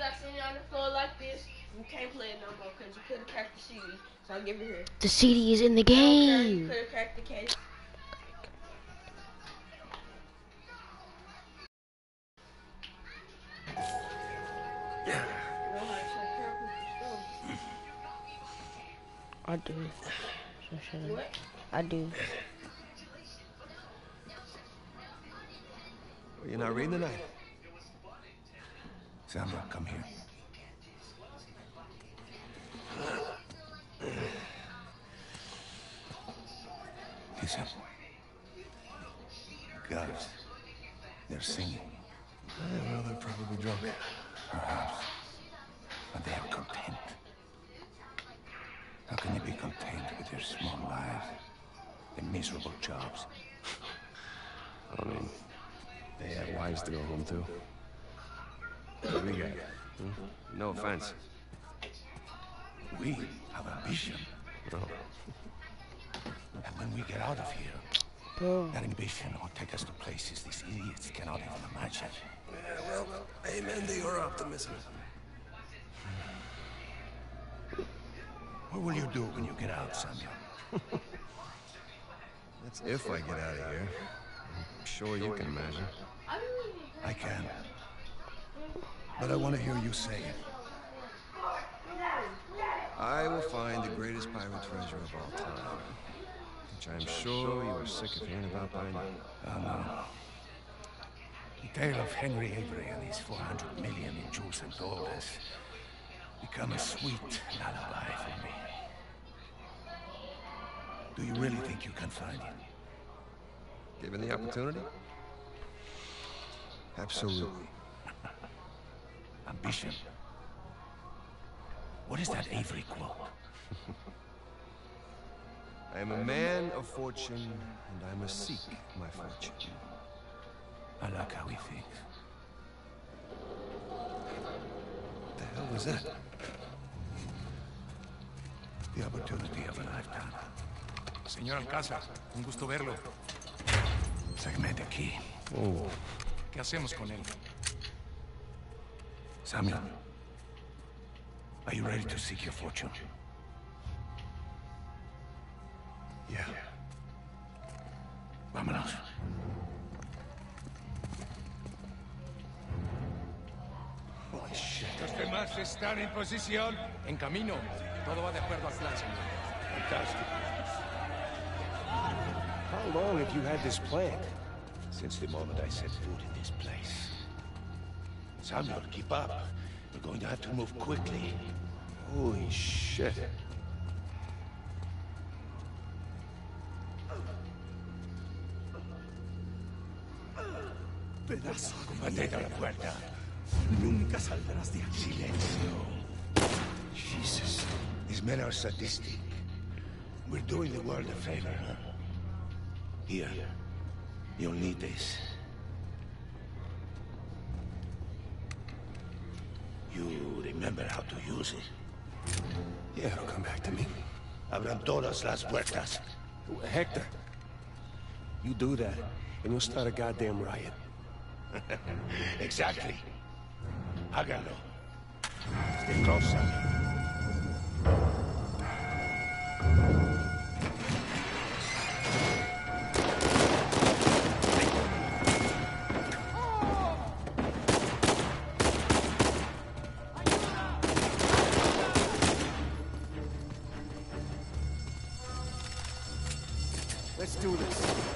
I seen you on the floor like this, you can't play it no more because you could have cracked the CD. So I'll give it here. The CD is in the game. You could have cracked the case. I do. What? I do. Well, you're not reading tonight? Samuel, come here. Listen. Guards. They're singing. Well, they're probably drunk. Perhaps. But they are content. How can they be content with their small lives? Their miserable jobs? I mean, they have wives to go home to. What do we got? No offense. We have ambition. No. And when we get out of here, Bro. that ambition will take us to places these idiots cannot even imagine. Yeah, well, amen to your optimism. What will you do when you get out, Samuel? That's if I get out of here. I'm sure you can imagine. I can. But I want to hear you say it. I will find the greatest pirate treasure of all time, which I am sure you are sick of hearing about by now. Oh, no. The tale of Henry Avery and his 400 million in jewels and gold has become a sweet lullaby for me. Do you really think you can find it? Given the opportunity? Absolutely. Ambition. What is that Avery quote? I am a man of fortune, and I must seek my fortune. I like how he thinks. What the hell was that? The opportunity of a lifetime. Señor Alcázar, un gusto verlo. Sáqueme de aquí. Oh. ¿Qué hacemos con él? Samuel, are you ready to seek your fortune? Yeah. Vámonos. Holy shit. Los demás están en posición. En camino. Todo va de acuerdo al plan, señor. Fantastic. How long have you had this plan? Since the moment I set foot in this place. Samuel, keep up. We're going to have to move quickly. Holy shit. Pedazo. Mantente a la puerta. Nunca saldrás de aquí. Silencio. Jesus. These men are sadistic. We're doing the world a favor, huh? Here. You'll need this. You remember how to use it? Yeah, it'll come back to me. Abran todas las puertas. Hector, you do that, and you'll start a goddamn riot. Exactly. Háganlo. Stay close, Samuel. Let's do this.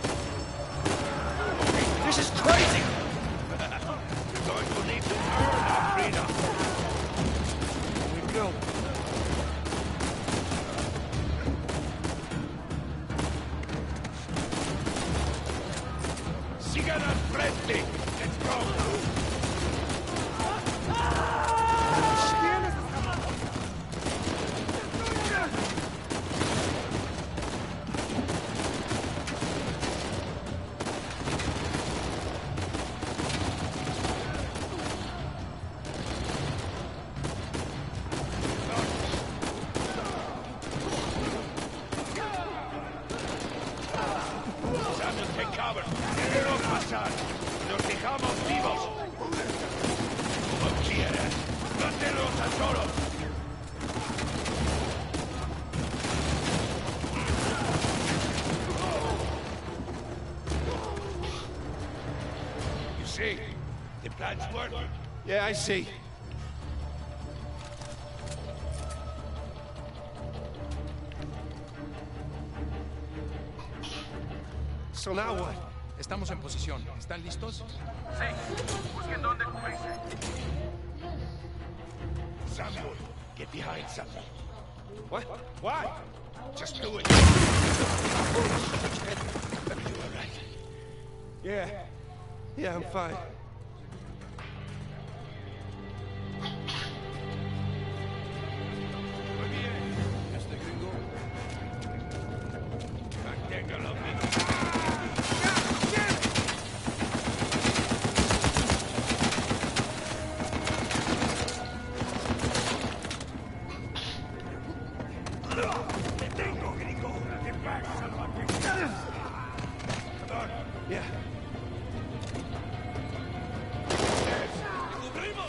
This is crazy! You're going to need to earn our freedom. We built Solo. You see, the plan's working. Yeah, I see. So now what? Estamos en posición. ¿Están listos? Samuel, get behind something. What? Why? Just do it. You all right? Yeah. Yeah, I'm fine. Muy bien. Este gringo. Manténgalo bien. ¡Te tengo, gringo! ¡Get back, salvaje! Come on. Yeah. ¡Cubrimos!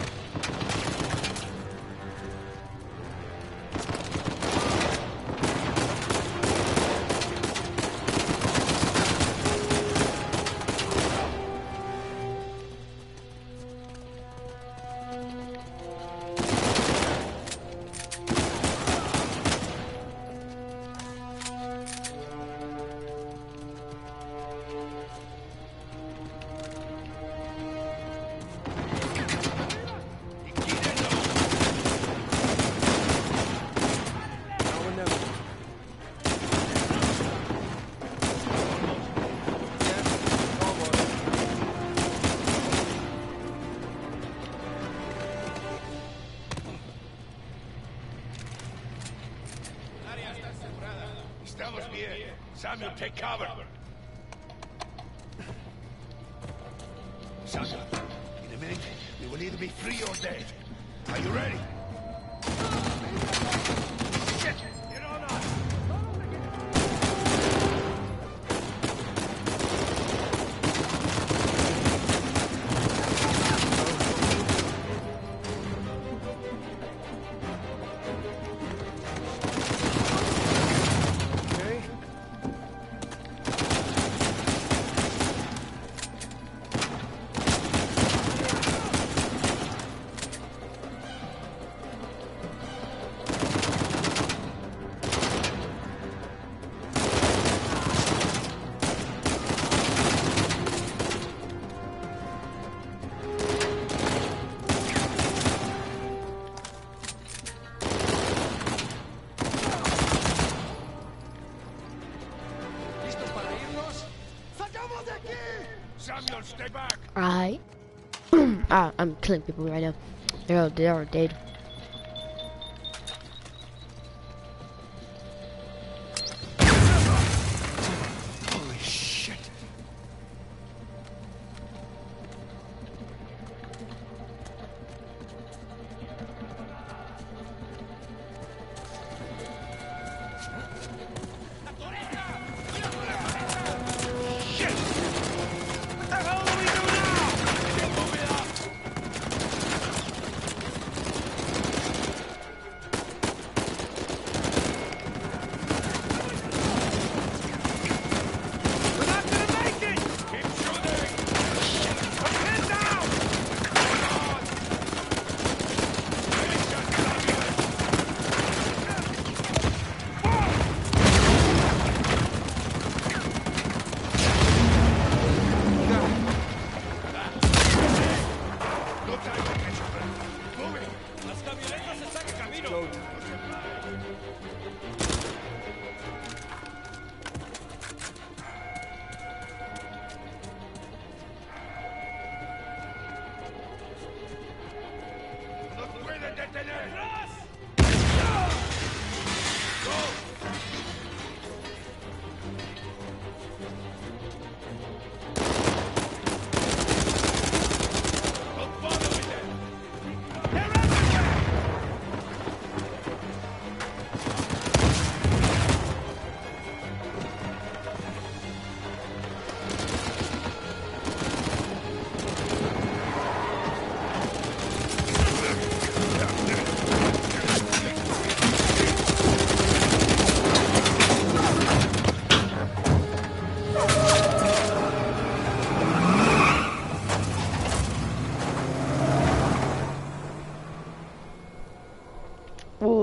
Now or never. Yeah, almost. Estamos bien. Samuel, take cover. Samuel, in a minute, we will either be free or dead. Are you ready? Shit! Get on us! Okay. ¿Listos para irnos? Samuel, stay back! Alright. I'm killing people right now. They're dead. Holy shit. No time to catch your breath. Move it! ¡Las camionetas están en camino! ¡No pueden detener! Don't bother with them! They're everywhere!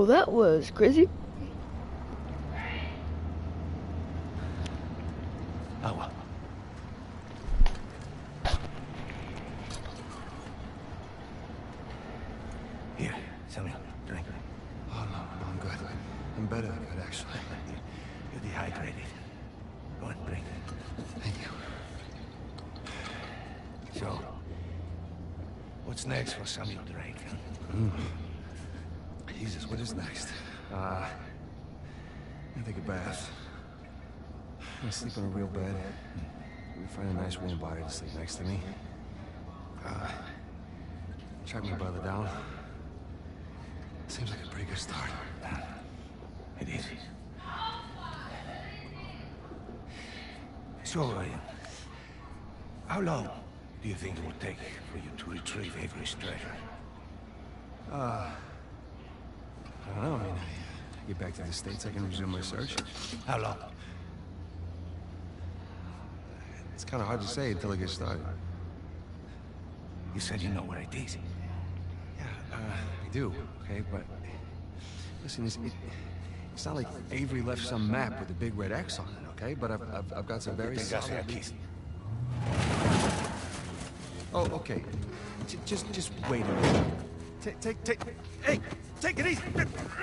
that was crazy. Agua. Here, Samuel, drink. Oh, no, I'm good. I'm better than good, actually. You're dehydrated. Go on, drink. Thank you. So, what's next for Samuel Drake? Jesus, what is next? I take a bath. I sleep in a real bed. We find a nice warm body to sleep next to me. Track my brother down. Seems like a pretty good start. It is. So, how long do you think it will take for you to retrieve Avery's treasure? I don't know, I mean, I get back to the States, I can resume my search. How long? It's kind of hard to say until I get started. You said you know where it is. Yeah, I do, okay, but... Listen, it's not like Avery left some map with a big red X on it, okay? But I've got some very solid... Oh, okay. Just wait a minute. Hey, take it easy.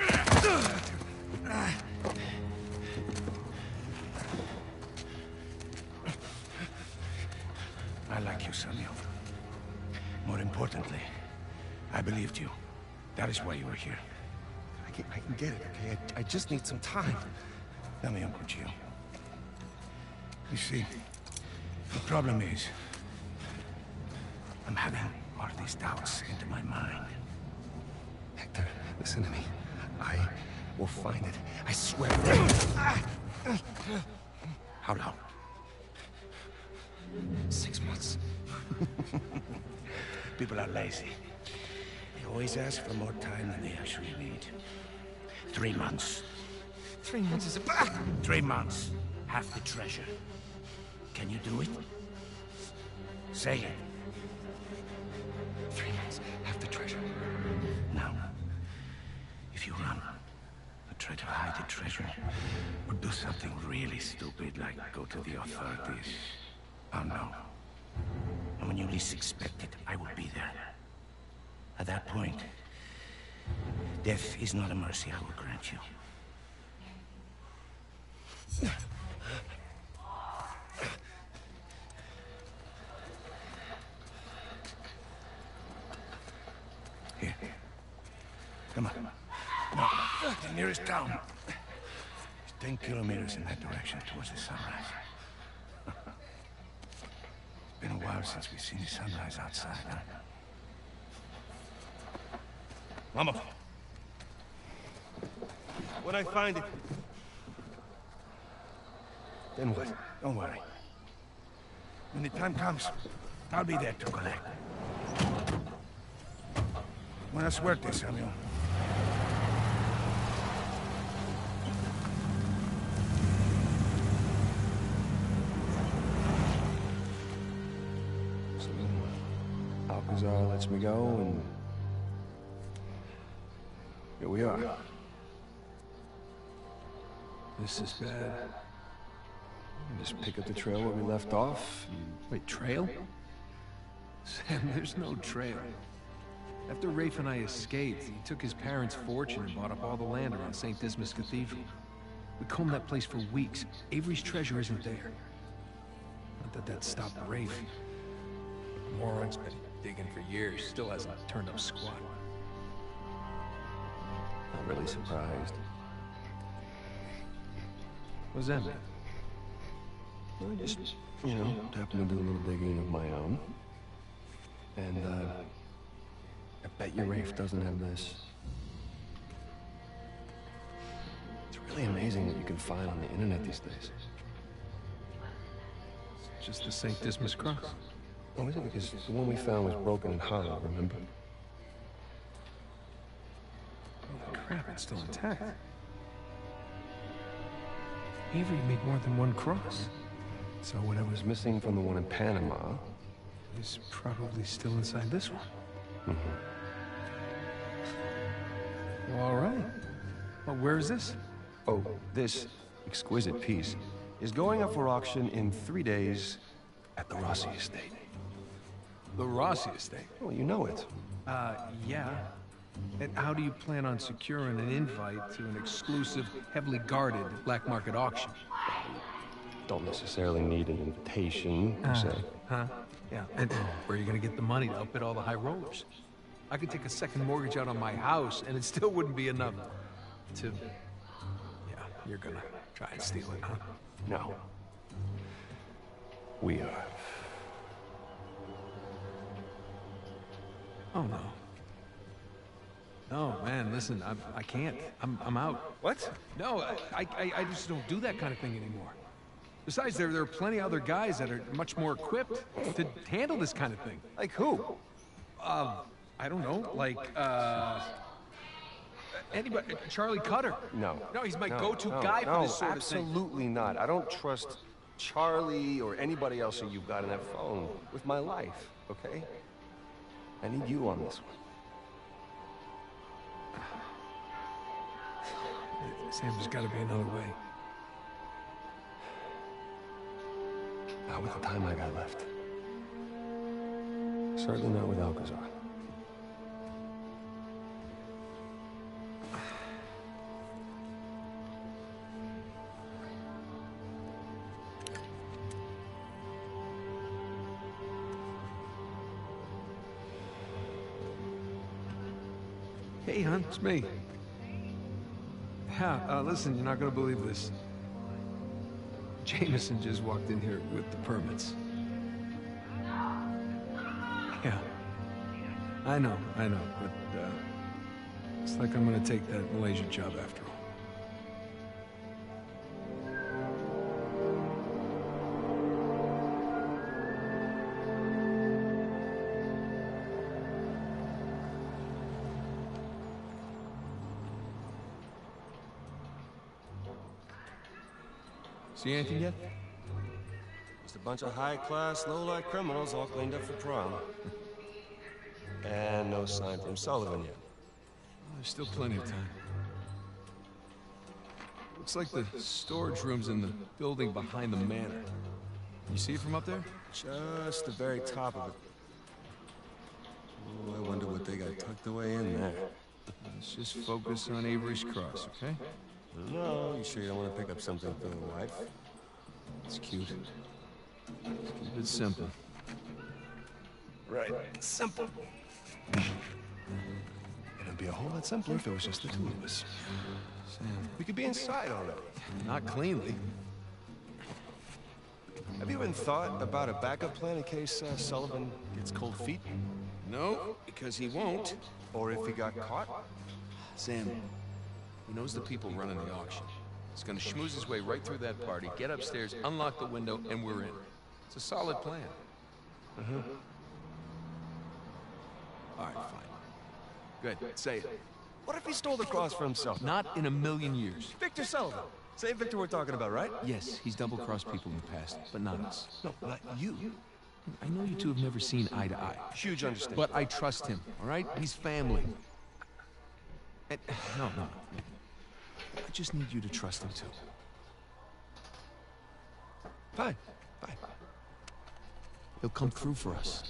I like you, Samuel. More importantly, I believed you. That is why you were here. I can get it, okay? I just need some time. Tell me, Uncle Gio. You see, the problem is, I'm having all these doubts into my mind. Hector, listen to me. I will find it. I swear. How long? 6 months. People are lazy. They always ask for more time than they actually need. 3 months. 3 months is a... 3 months. Half the treasure. Can you do it? Say it. 3 months, half the treasure. Now, if you run, or try to hide the treasure, or do something really stupid like go to the authorities, oh no. And when you least expect it, I will be there. At that point, death is not a mercy I will grant you. Here. Come on. No, the nearest town is 10 kilometers in that direction towards the sunrise. It's been a while since we've seen the sunrise outside, huh? Vamos. When I find it... Then what? Don't worry. When the time comes, I'll be there to collect. Buena suerte, Samuel. So, Alcazar lets me go, and... here we are. This is bad. Just pick up the trail where we left off. Wait, trail? Sam, there's no trail. After Rafe and I escaped, he took his parents' fortune and bought up all the land around St. Dismas Cathedral. We combed that place for weeks. Avery's treasure isn't there. Not that stopped Rafe. The moron's been digging for years, still hasn't turned up squat. Not really surprised. What's that mean? I just, you know, happened to do a little digging of my own. And, I bet you Rafe doesn't have this. It's really amazing what you can find on the internet these days. Just the St. Dismas cross. Oh, is it? Because the one we found was broken and hollow, remember? Holy crap, it's still intact. Avery made more than one cross. So whatever's missing from the one in Panama... is probably still inside this one. Mm-hmm. Well, all right. Oh, where is this? Oh, this exquisite piece is going up for auction in 3 days at the Rossi Estate. The Rossi Estate. Well, you know it. Yeah. And how do you plan on securing an invite to an exclusive, heavily guarded black market auction? Don't necessarily need an invitation, per se. Huh? Yeah. And where are you gonna get the money to outbid all the high rollers? I could take a second mortgage out on my house, and it still wouldn't be enough to... Yeah, you're gonna try and steal it, huh? No. We are. Oh, no. No, man, listen, I can't. I'm out. What? No, I just don't do that kind of thing anymore. Besides, there are plenty of other guys that are much more equipped to handle this kind of thing. Like who? I don't know, like, anybody, Charlie Cutter. No. No, he's my No, go-to no, guy for this sort of thing. absolutely not. I don't trust Charlie or anybody else who you've got on that phone with my life, okay? I need you on this one. Sam, there's gotta be another way. Not with the time I got left. Certainly not with Alcazar. Hey, hon, it's me. Yeah, listen, you're not gonna believe this. Jameson just walked in here with the permits. Yeah. I know, but, it's like I'm gonna take that Malaysia job after all. See anything yet? Just a bunch of high-class, low-life criminals all cleaned up for prom. And no sign from Sullivan yet. There's still plenty of time. Looks like the storage room's in the building behind the manor. You see it from up there? Just the very top of it. Oh, I wonder what they got tucked away in there. Let's just focus on Avery's Cross, okay? No, you sure you don't want to pick up something for the wife? It's cute. Keep it simple. Right. Simple. It'd be a whole lot simpler if it was just the two of us. Sam, We could be inside already. not cleanly. Have you even thought about a backup plan in case Sullivan gets cold feet? No, because he won't. Or if he got caught? Sam, he knows the people running the auction. He's gonna schmooze his way right through that party, get upstairs, unlock the window, and we're in. It's a solid plan. All right, fine. Good, say it. What if he stole the cross for himself? Not in a million years. Victor Sullivan. Same Victor we're talking about, right? Yes, he's double-crossed people in the past, but not us. No, not you. I know you two have never seen eye to eye, Huge understanding. but I trust him, all right? He's family. And, no. I just need you to trust him, too. Fine. He'll come through for us.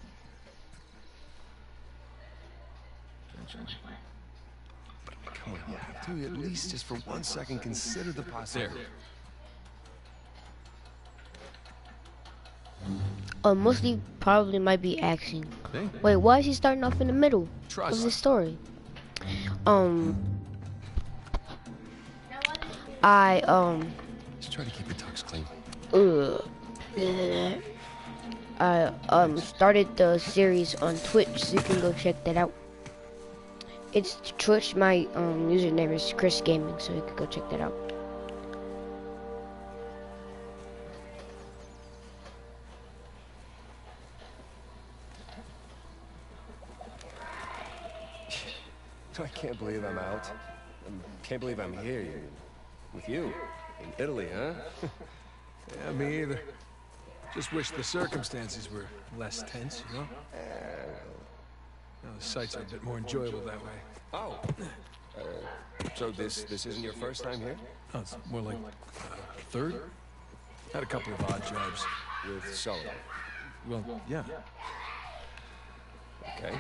Come on, you have to at least just for 1 second consider the possibility. Mostly probably might be action. Hey? Wait, why is he starting off in the middle Trust. of the story? I Just try to keep your tux clean. I started the series on Twitch, so you can go check that out. It's Twitch. My username is Chris Gaming, so you can go check that out. I can't believe I'm out. I can't believe I'm here with you in Italy, huh? Yeah, me either. Just wish the circumstances were less tense, you know? Now, the sights are a bit more enjoyable that way. Oh, So this isn't your first time here? Oh, it's more like third? Had a couple of odd jobs. With Sullivan? Well, yeah. Okay.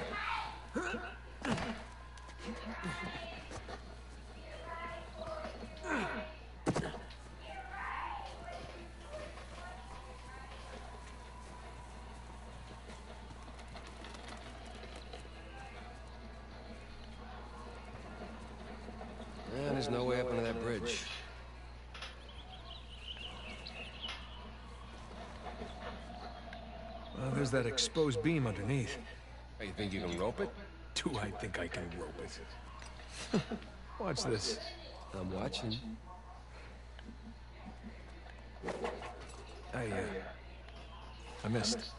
Yeah, there's no way up under that bridge. Well, there's that exposed beam underneath. Hey, you think you can rope it? Do I think I can rope it? Watch this. I'm watching. I missed.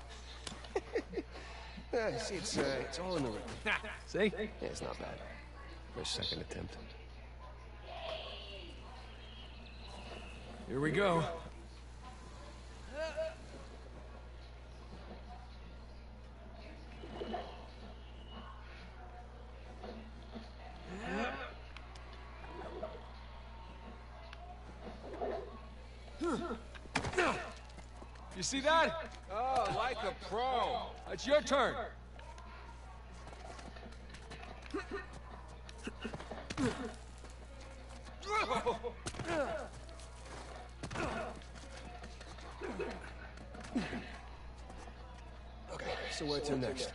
Yeah, see, it's all in the rhythm. See? Yeah, it's not bad. For a second attempt. Here we go. You see that? Oh, like a pro. It's your turn. Okay, so where to next?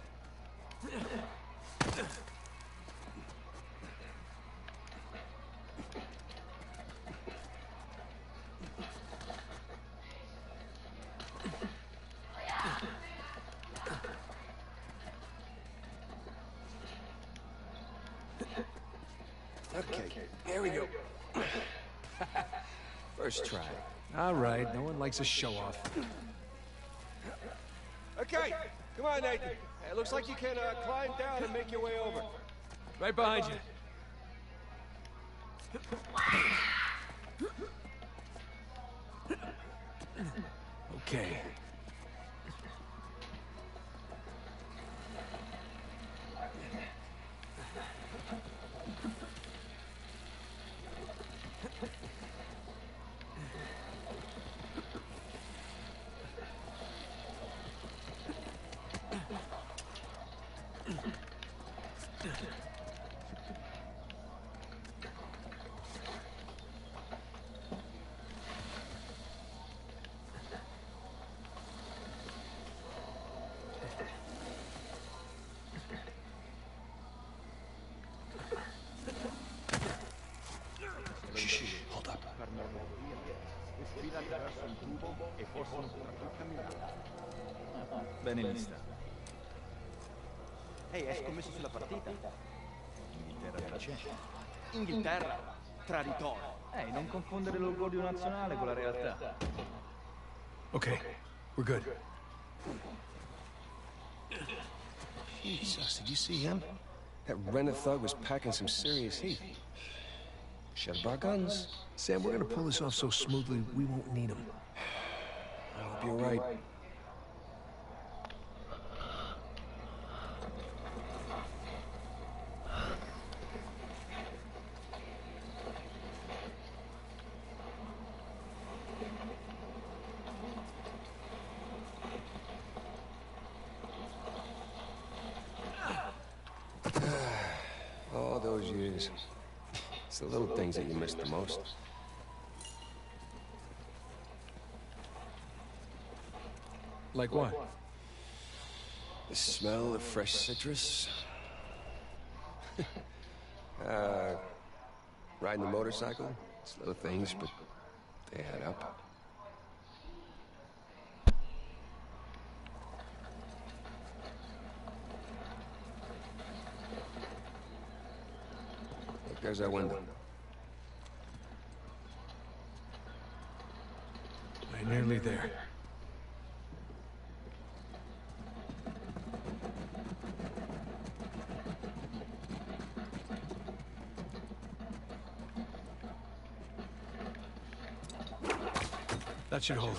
Okay, here we go. First try. All right, no one likes a show-off. Okay, come on, Nathan. It looks like you can climb down and make your way over. Right behind you. Okay. Hold up. Bene lista. Ehi, hai scommesso sulla partita? Inghilterra vince. Inghilterra? Traditore. Ehi, non confondere l'orgoglio nazionale con la realtà. Okay, we're good. Jesus, did you see him? That Renner thug was packing some serious heat. Should have brought guns. Sam, we're gonna pull this off so smoothly, we won't need them. I hope you're right. All those years. It's the little things that you miss the most. Like what? The smell of fresh citrus. Riding a motorcycle. It's little things, but they add up. Look, there's our window. We're nearly there. That should hold.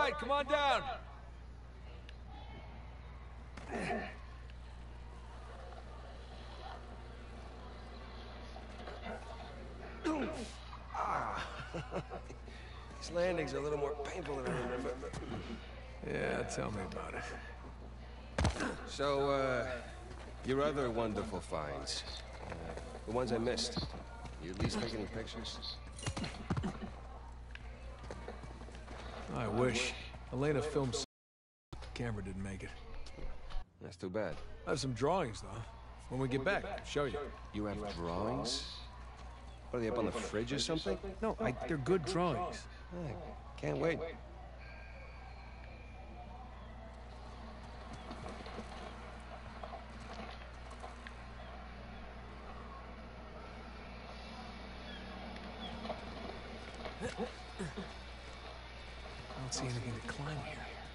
right, come on down. These landings are a little more painful than I remember. Yeah, tell me about it. So, your other wonderful finds. The ones I missed. You at least taking any pictures? I wish. Elena filmed some. Camera didn't make it. That's too bad. I have some drawings, though. When we get back, I'll show you. You have drawings? What, are they up on the fridge or something? No, they're good drawings. I can't wait. I don't see anything to climb here.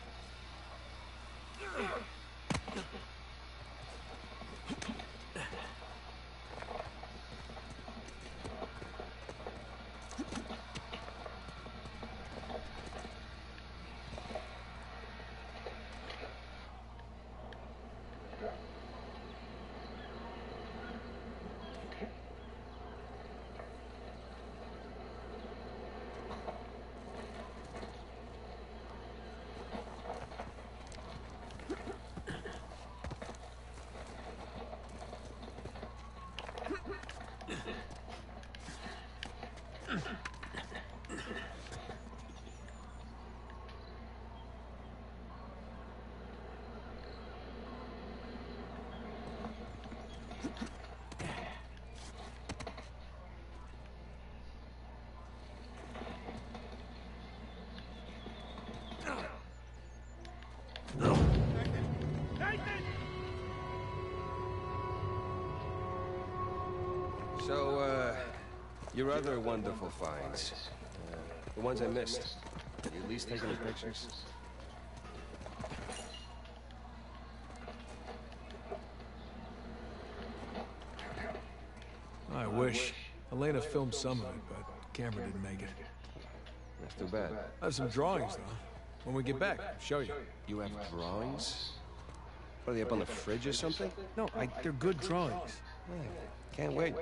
So, your other wonderful finds. The ones I missed. You at least taking any pictures? I wish. Elena filmed some of it, but camera didn't make it. That's too bad. I have some drawings, though. When we get back, I'll show you. You have drawings? What, are they up on the fridge or something? No, they're good drawings. I can't wait.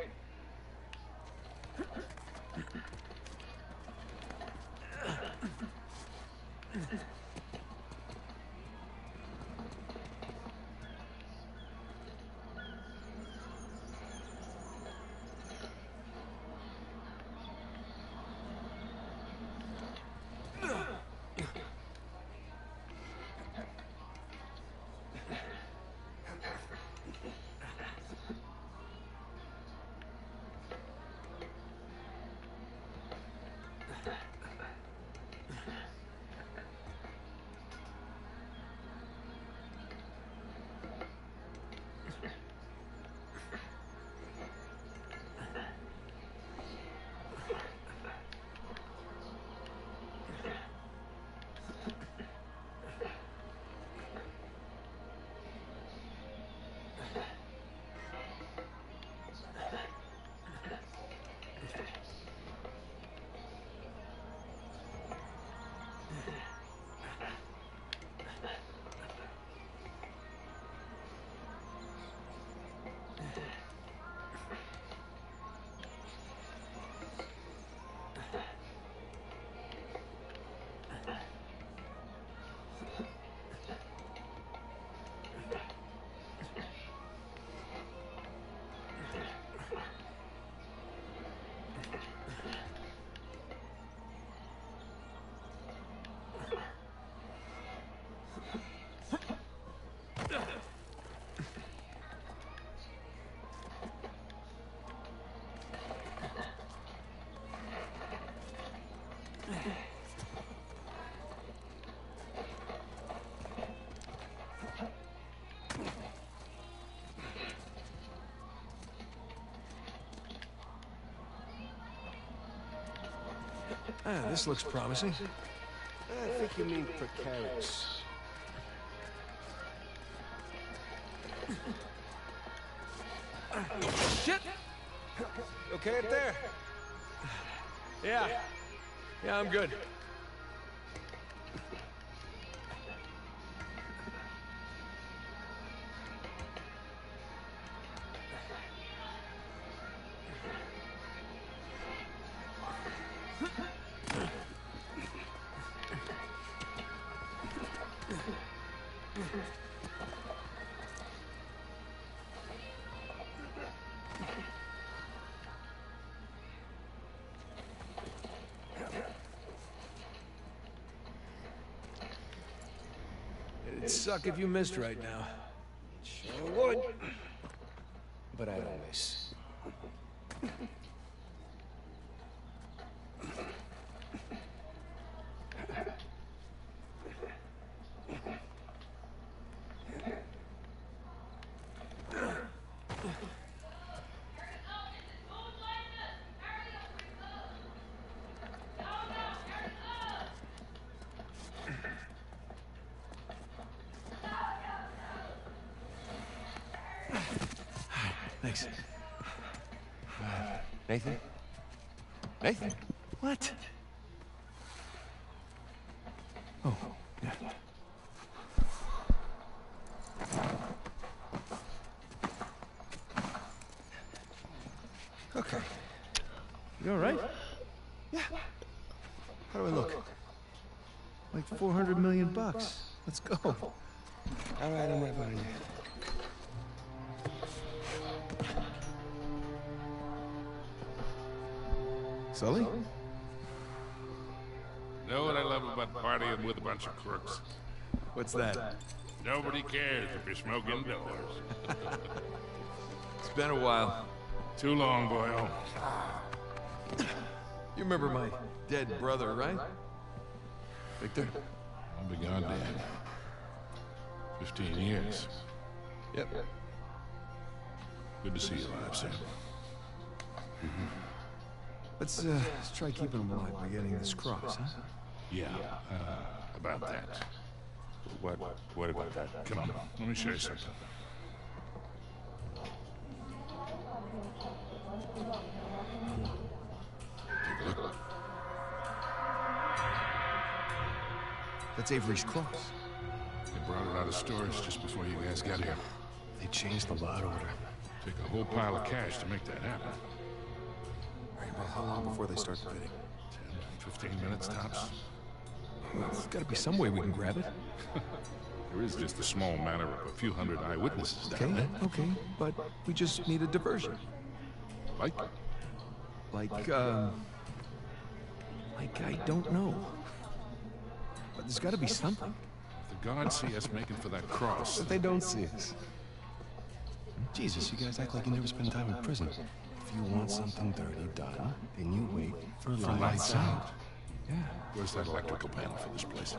Ah, this looks promising. I think you mean precarious. Shit! Okay up there? Yeah. Yeah, I'm good. It'd suck if you missed right now. Sure would. But I don't miss. Thanks. Nathan? Nathan? What? Oh, yeah. Okay. You all right? Yeah. How do I look? Like 400 million bucks. Let's go. All right, I'm right behind you. Sully? Know what I love about partying with a bunch of crooks? What's that? Nobody cares if you smoke indoors. It's been a while. Too long, boyo. You remember my dead brother, right? Victor? I'll be gone dead. 15 years. Yep. Good to see you alive, Sam. Let's try keeping him alive by getting this cross, huh? Yeah, about that. What about that? Come on, let me show you something. Take a look. That's Avery's cross. They brought it out of storage just before you guys got here. They changed the lot order. Took a whole pile of cash to make that happen. All right, well, how long before they start the bidding? 10, 15 minutes tops. Well, there's gotta be some way we can grab it. There is just a small matter of a few hundred eyewitnesses down Okay, there. okay, but we just need a diversion. Like, Like I don't know. But there's gotta be something. if the guards see us making for that cross, But they don't see us. Jesus, you guys act like you never spend time in prison. If you want something dirty done, then you wait for lights out. Yeah. where's that electrical panel for this place?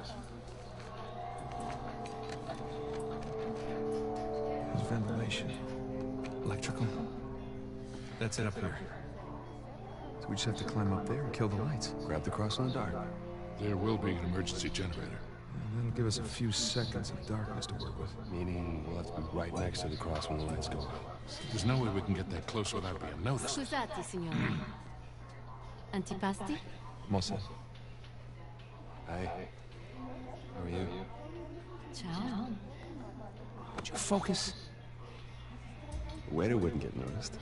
There's ventilation. Electrical. That's it up here. So we just have to climb up there and kill the lights. Grab the cross in the dark. There will be an emergency generator. And that'll give us a few seconds of darkness to work with. Meaning we'll have to be right next to the cross when the lights go out. There's no way we can get that close without being noticed. Scusate, signore. Antipasti? Mossa. Hi. How are you? Ciao. Would you focus? The waiter wouldn't get noticed.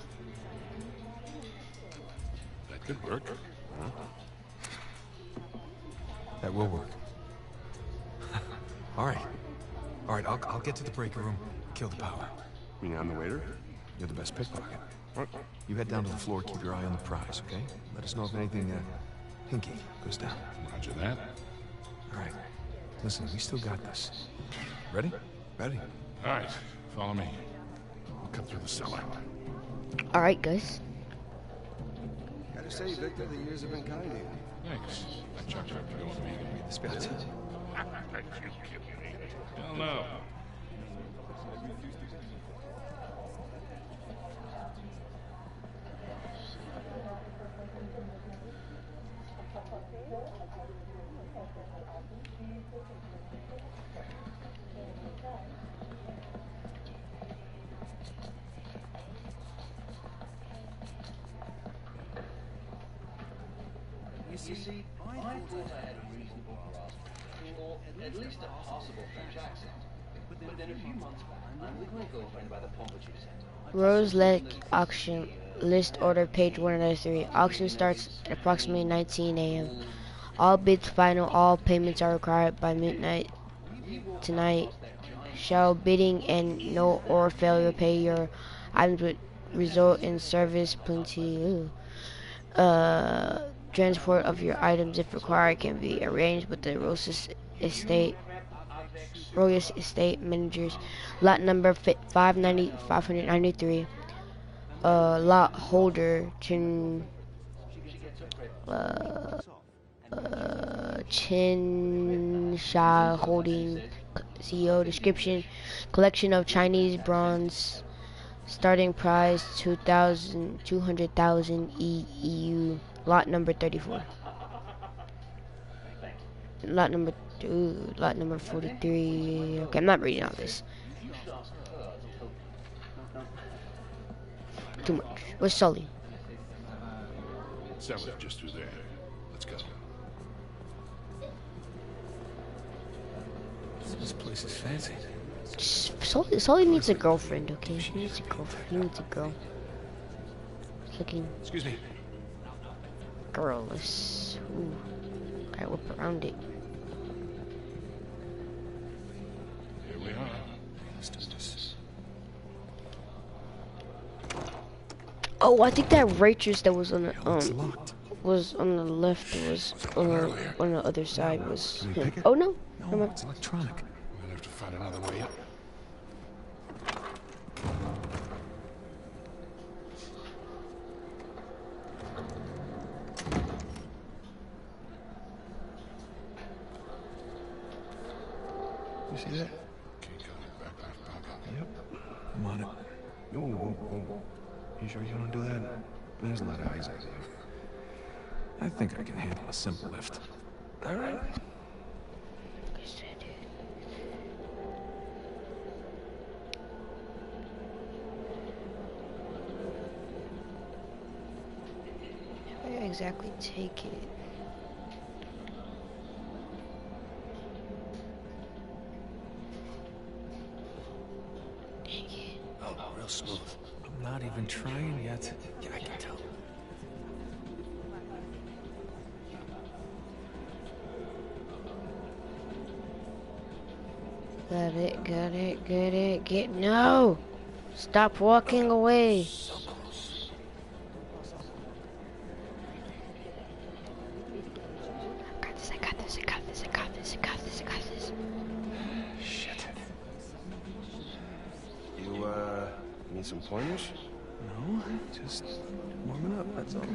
That could work. That will work. All right. All right, I'll get to the breaker room, kill the power. You mean I'm the waiter? You're the best pickpocket. You head down to the floor, keep your eye on the prize, okay? Let us know if anything, hinky goes down. Roger that. All right. Listen, we still got this. Ready? Ready. All right, follow me. We'll cut through the cellar. Alright, guys. Gotta say, Victor, the years have been kind to you. Thanks. I chucked her up to go with me. This bit. Are you kidding me? Hell no. You see, I thought I had a reasonable grasp, or at least a possible French accent. But then a few months back, I'm with my girlfriend by the Pompidou Center. Rose Lake Auction. List order page 103. Auction starts at approximately 19 a.m. All bids final. All payments are required by midnight tonight. Shall bidding and no or failure pay your items would result in service penalty. Transport of your items, if required, can be arranged with the Roses estate. Royal Estate Managers. Lot number 593. Lot holder Chen Sha Holding CEO. Description: collection of Chinese bronze. Starting price 200,000 EU. Lot number 34. Lot number 43. Okay, I'm not reading all this. Too much. Where's Sully? Cellar's just through there. Let's go. This place is fancy. Sully needs a girlfriend, okay? He needs a girlfriend. He needs a girl. Looking. Excuse me. Girlless. Ooh. Gotta whip around it. Here we are. Let's do this. Oh, I think that waitress that was on the It's locked. was on the left. Was on the other side. Was Can we him. pick it? Oh no. No, it's electronic. We'll have to find another way up. You see that? Key code in the back left pocket. Yep. I'm on it. Whoa. You sure you want to do that? There's a lot of eyes on you. I think I can handle a simple lift. All right. How do I exactly take it? Oh, real smooth. I'm not even trying yet. Yeah, I can tell. Got it. No! Stop walking away. I got this. Shit. You, need some pointers? No, just warming up, that's all. Okay.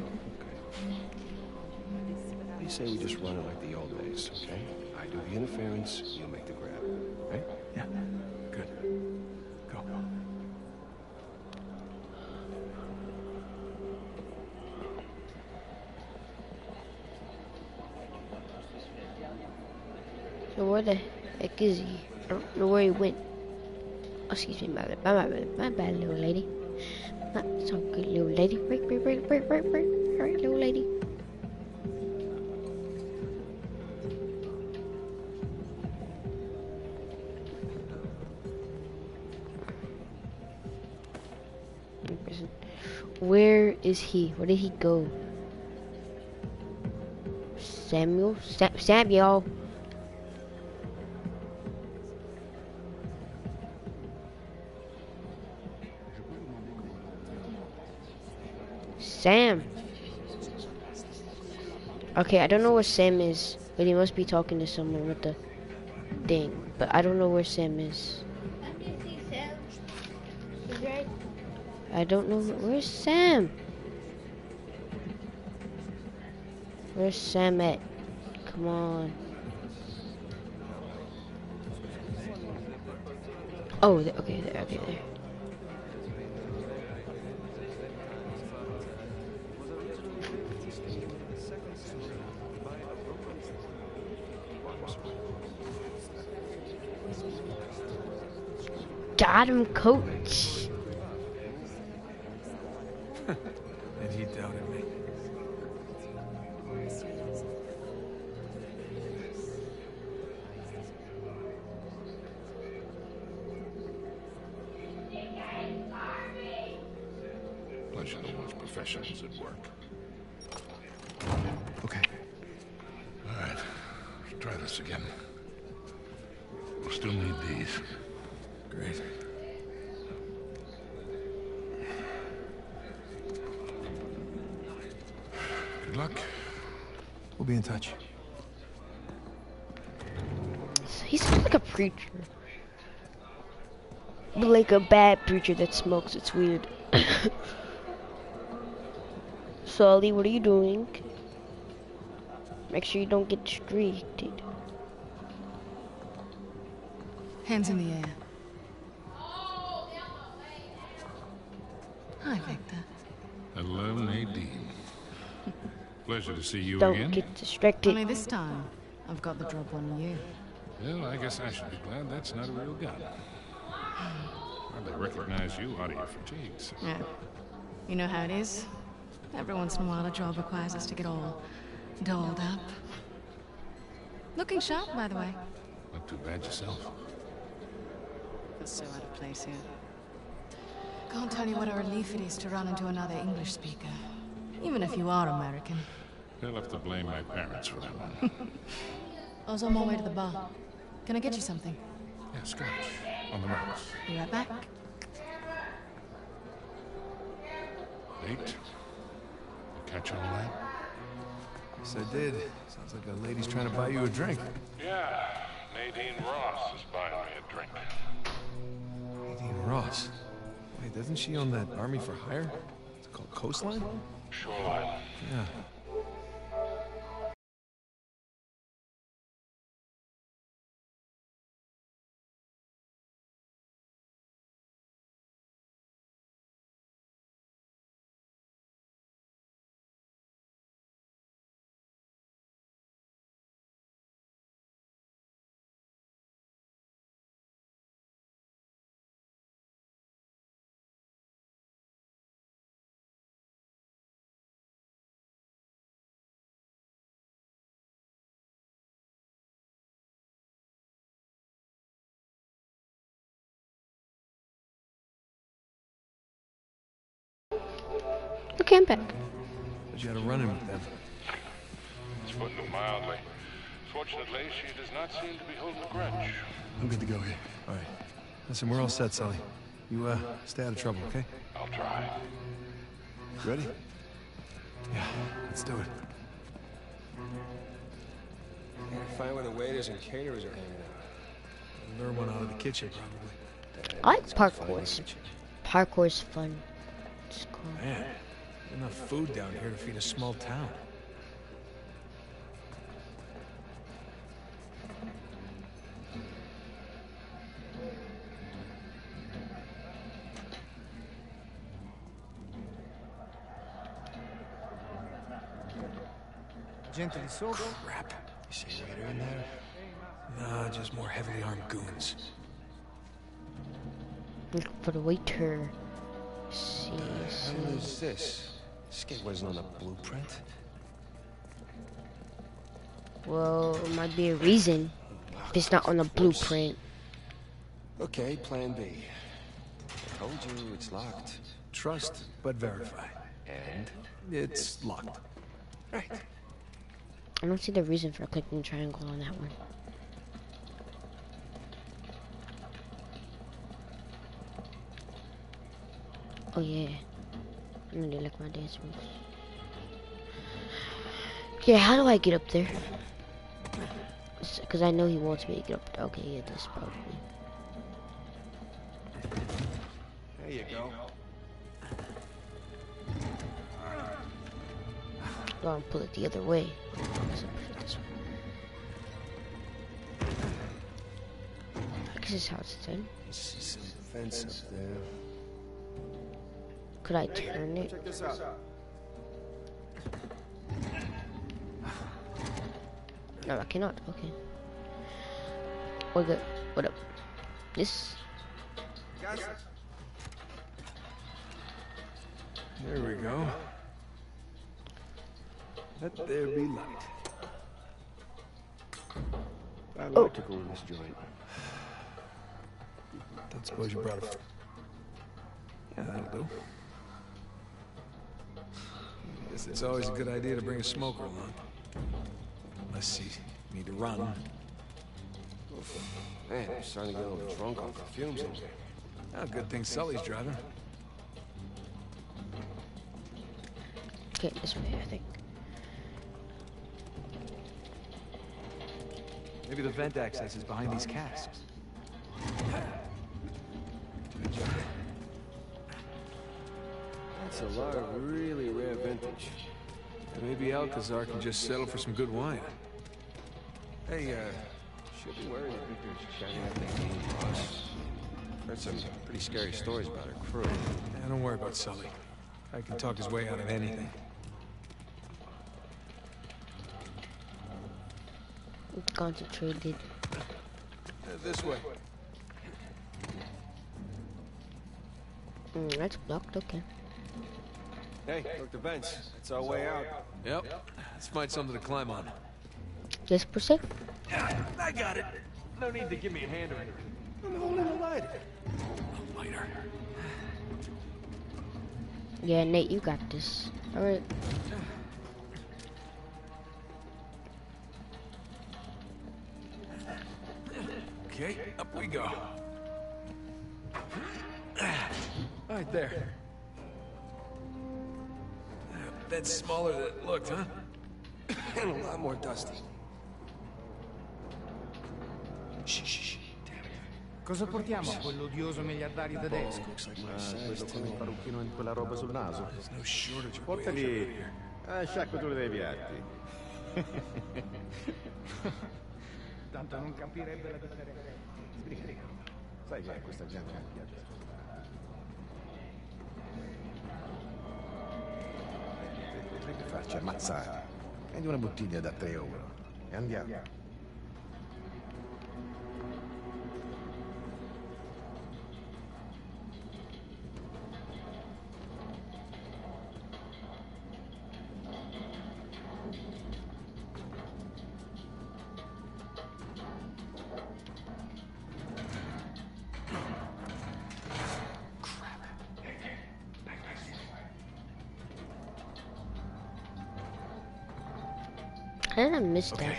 What do you say we just run it like the old days, okay? I do the interference, you make the grab, right? Yeah, good. Go. So where the heck is he? I don't know where he went. Oh, excuse me, my bad, little lady. Not so good, little lady. Break, little lady. Where is he? Where did he go? Samuel? Samuel! Sam! Okay, I don't know where Sam is, but he must be talking to someone with the thing. But I don't know where Sam is. I don't know. Where's Sam? Where's Sam at? Come on. Oh, okay, there. Got him, coach. And he doubted me. Pleasure to watch professionals at work. Okay. All right, let's try this again. We'll still need these. Great. Good luck. We'll be in touch. So He sounds like a preacher. But like a bad preacher that smokes. It's weird. Sully, what are you doing? Make sure you don't get streaked. Hands in the air. Hi, Victor. Hello, Nadine. Pleasure to see you Don't again. get distracted. Only this time, I've got the drop on you. Well, I guess I should be glad that's not a real gun. Hardly recognize you out of your fatigues. Yeah. You know how it is? Every once in a while, a job requires us to get all dolled up. Looking sharp, by the way. Not too bad yourself. Feels so out of place here. Can't tell you what a relief it is to run into another English speaker. Even if you are American. They'll have to blame my parents for that one. I was on my way to the bar. Can I get you something? Yeah, scotch. On the rocks. Be right back. Nate? You catch all that? Yes, I did. Sounds like a lady's trying to buy you a drink. Yeah. Nadine Ross is buying me a drink. Nadine Ross. Wait, doesn't she own that Army for Hire? It's called Coastline? Shoreline. Yeah. Okay, I'm back. But you had a run-in with them. It's putting it mildly. Fortunately, she does not seem to be holding a grudge. I'm good to go here. All right. Listen, we're all set, Sully. You, stay out of trouble, okay? I'll try. Ready? Yeah, let's do it. Gotta find where the waiters and caterers are hanging out. Lure one out of the kitchen, probably. I like parkour. Parkour's fun. It's cool. Man, enough food down here to feed a small town. Gente di sopra? Crap. You see a raider in there? Nah, just more heavily armed goons. Look for the waiter. See, What the hell is this? This gate wasn't on the blueprint. Well, it might be a reason if it's not on the blueprint. Okay, plan B. I told you it's locked. Trust, but verify. And? It's locked. Right. I don't see the reason for clicking triangle on that one. Oh yeah, I'm gonna do like my dance moves. Yeah, how do I get up there? Because I know he wants me to get up there. Okay, yeah, this probably. There you go. Go and pull it the other way. This way. I guess this is how it's done. I see some fence up there. Could I turn it? Check this out. No, I cannot. Okay. We're good. What up? This. There we go. Let there be light. I'd like to go in this joint. Don't suppose you brought a... Yeah, that'll do. Guess it's always a good idea to bring a smoker along. Unless you need to run. Man, I'm starting to get a little drunk off the fumes in here. Oh, good thing Sully's driving. Okay, this way, I think. Maybe the vent access is behind these casks. That's a lot of really rare vintage. Maybe Alcazar can just settle for some good wine. Hey, should be worried that Victor's shouting out that name to us. Heard some pretty scary stories about her crew. Yeah, don't worry about Sully. I can talk his way out of anything. Concentrated. This way. That's blocked, okay. Hey, look, the vents. It's our way out. Yep. Let's find something to climb on. Yes, per se? I got it. No need to give me a hand or anything. I'm holding a lighter. A lighter. Yeah, Nate, you got this. Alright. Okay, up we go. Right there. That's smaller than it looked, huh? And a lot more dusty. Shh. Cosa portiamo a quell'odioso miliardario tedesco? Questo con il parrucchino in quella roba sul naso. There's no shortage of Portali a sciacquatura dei piatti. Tanto non capirebbe la differenza. Sbriga. Sai che questa gente non piace. Potrebbe farci ammazzare. Prendi una bottiglia da 3 euro. E andiamo. How did I miss that?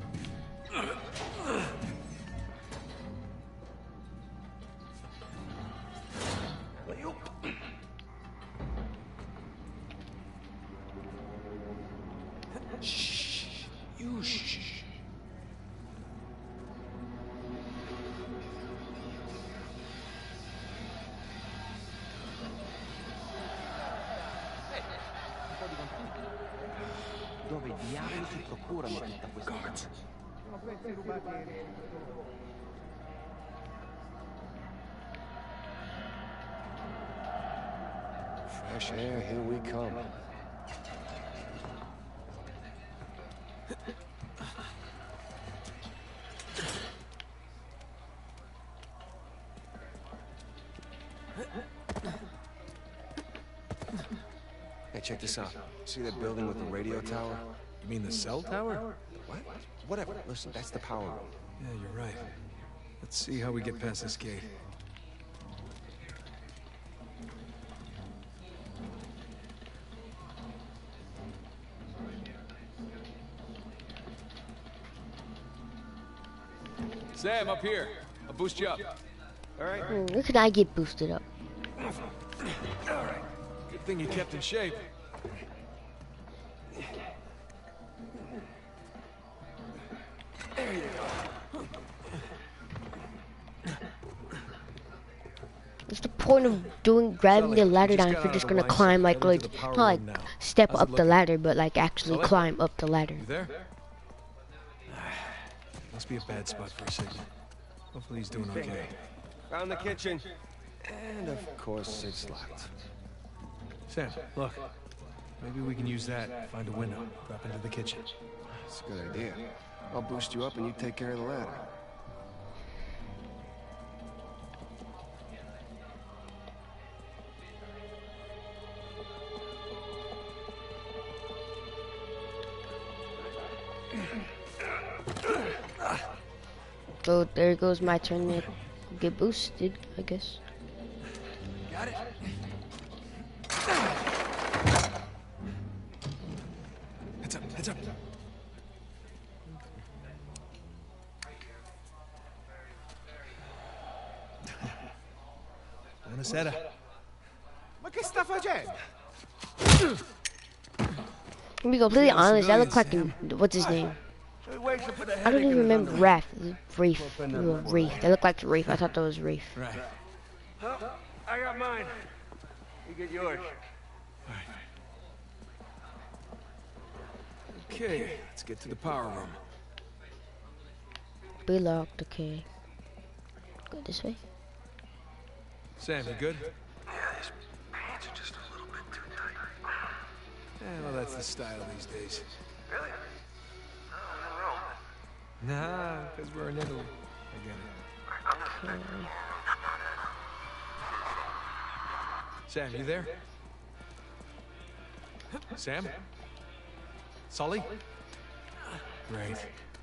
Shh. You shh. Dove diavolo si procurano tutta questa cosa? Sono pezzi rubati ai ricercatori. Fresh air, here we come. Hey, check this out. See that building with the radio tower? You mean the cell tower? What? Whatever. Listen, that's the power room. Yeah, you're right. Let's see how we get past this gate. Sam, up here. I'll boost you up. All right. Where could I get boosted up? All right. Good thing you kept in shape. There you go. What's the point of grabbing the ladder down if you're just gonna climb not like step up the ladder, but like actually climb up the ladder? You there? Must be a bad spot for a signal. Hopefully he's doing okay. Found the kitchen. And of course it's locked. Sam, look. Maybe we can use that, find a window, drop into the kitchen. That's a good idea. I'll boost you up and you take care of the ladder. So there goes my turn to get boosted, I guess. Got it. Heads up, heads up. Buonasera. Ma che sta facendo? To be completely honest, that looked like what's his name? I don't even remember Reef. Reef. Reef. They look like Reef. I thought that was Reef. Right. Well, I got mine. You get yours. Okay, let's get to the power room. Be locked, okay. Go this way. Sam, you good? Yeah, these pants are just a little bit too tight. Well, that's the style these days. Really? Nah, because we're in Italy. I get it. Sam, you there? Sam? Sully? Great.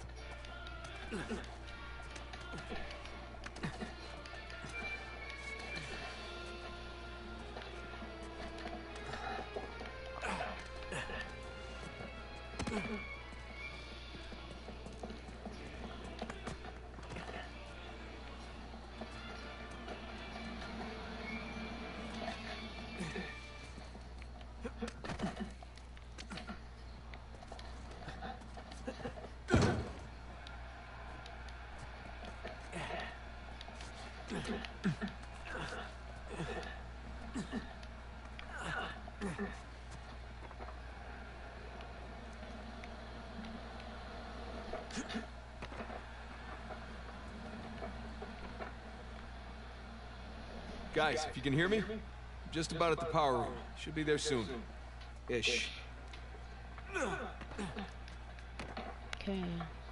Guys, if you can hear me, I'm just about at the power room. Should be there soon. Ish. Okay.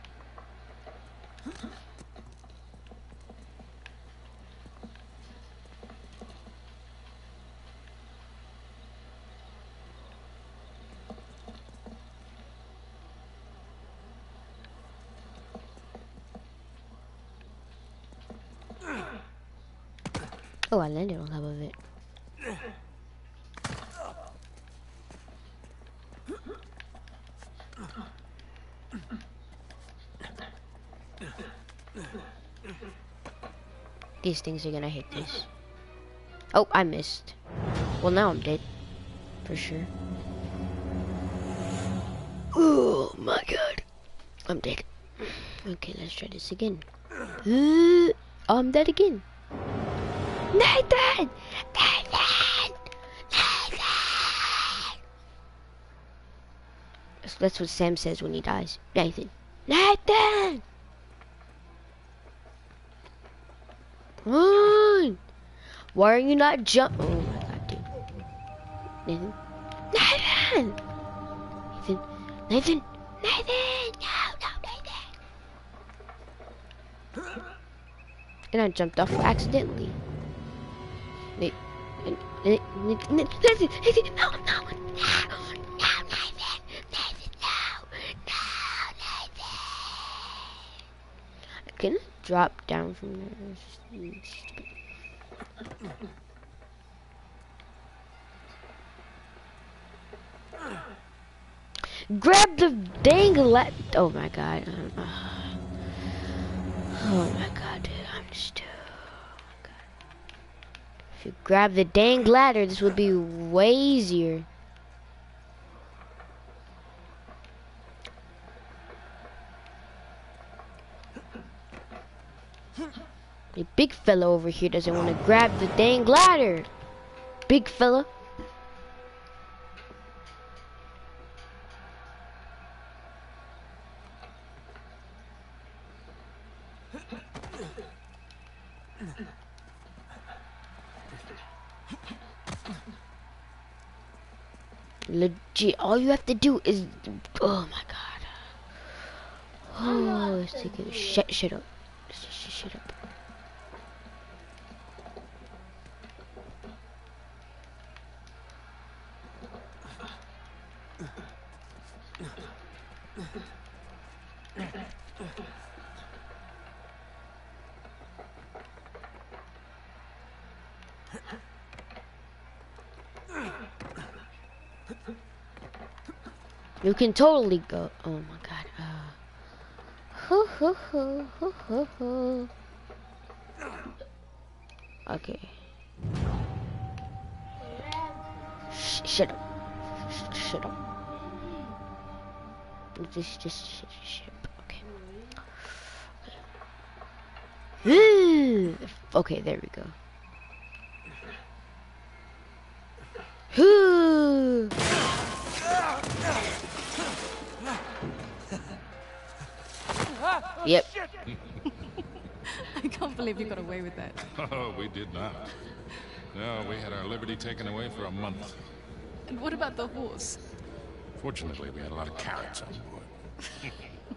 Oh, I landed on top of it. These things are gonna hit this. Oh, I missed. Well, now I'm dead. For sure. Oh my god. I'm dead. Okay, let's try this again. I'm dead again. Nathan! Nathan! Nathan! That's what Sam says when he dies. Nathan. Nathan! Run! Why are you not jumping? Oh my god, dude. Nathan. Nathan! Nathan. Nathan! Nathan! No, Nathan! And I jumped off accidentally. Nathan, no, Nathan, no, I can drop down from there. Grab the dang oh my god. Oh my god, dude, I'm just if you grab the dang ladder, this would be way easier. The big fella over here doesn't want to grab the dang ladder. Big fella. Legit, all you have to do is, oh my god. Oh, it's taking, shut up. Shut up. You can totally go. Oh my god. Okay. Shut up. Shut up. Just shut up. Okay, there we go. Ooh. Yep. I can't believe you got away with that. Oh, we did not. No, we had our liberty taken away for a month. And what about the horse? Fortunately, we had a lot of carrots on board.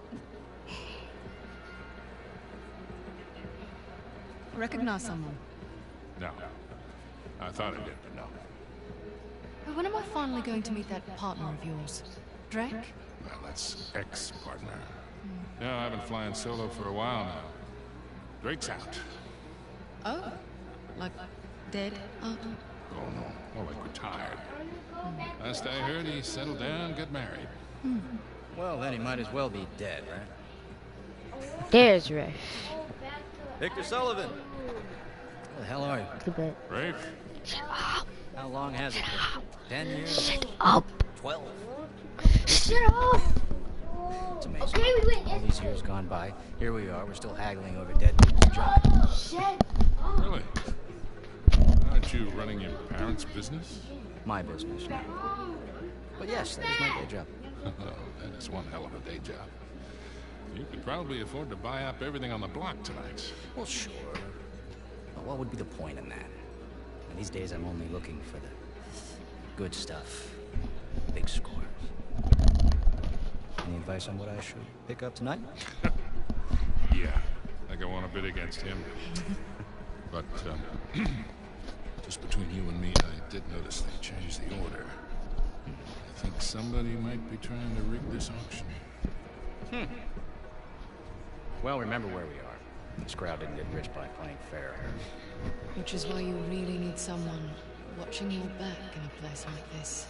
Recognize someone? No. I thought I did, but no. But when am I finally going to meet that partner of yours? Drake? Well, that's ex-partner. No, I've been flying solo for a while now. Drake's out. Oh, like dead? Oh, no. More like retired. Last I heard, he settled down, got married. Well, then he might as well be dead, right? There's Rafe. Victor Sullivan. Where the hell are you? Goodbye. Rafe? Shut up. How long has it been? 10 years? Shut up. 12? Shut up. It's amazing. Okay, we win. All these years gone by, here we are, we're still haggling over dead people's junk. Shut up. Really? Aren't you running your parents' business? My business. But yes, that is my day job. Oh, that is one hell of a day job. You could probably afford to buy up everything on the block tonight. Well, sure. But what would be the point in that? And these days I'm only looking for the good stuff. Big scores. Any advice on what I should pick up tonight? Yeah, I think I want to bid against him. But, just between you and me, I did notice they changed the order. I think somebody might be trying to rig this auction. Well, remember where we are. This crowd didn't get rich by playing fair. Which is why you really need someone watching your back in a place like this.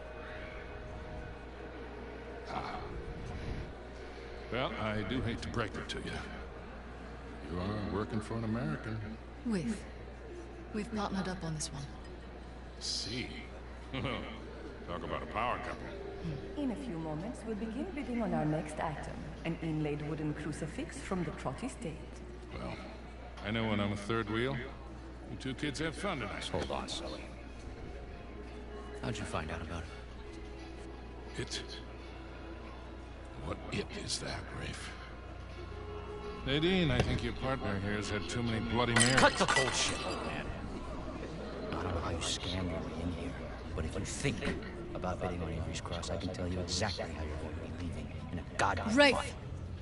Well, I do hate to break it to you. You are working for an American. We've partnered up on this one. See? Talk about a power couple. In a few moments, we'll begin bidding on our next item. An inlaid wooden crucifix from the Trott estate. Well, I know when I'm a third wheel. You two kids have fun tonight. Hold on, Sully. How'd you find out about it? It? What it is that, Rafe? Nadine, I think your partner here has had too many Bloody Marys. Cut the bullshit, old man. I don't know how you scam your way in here, but if you think about betting on Avery's Cross, I can tell you exactly how you're going to be leaving in a goddamn Rafe! fight.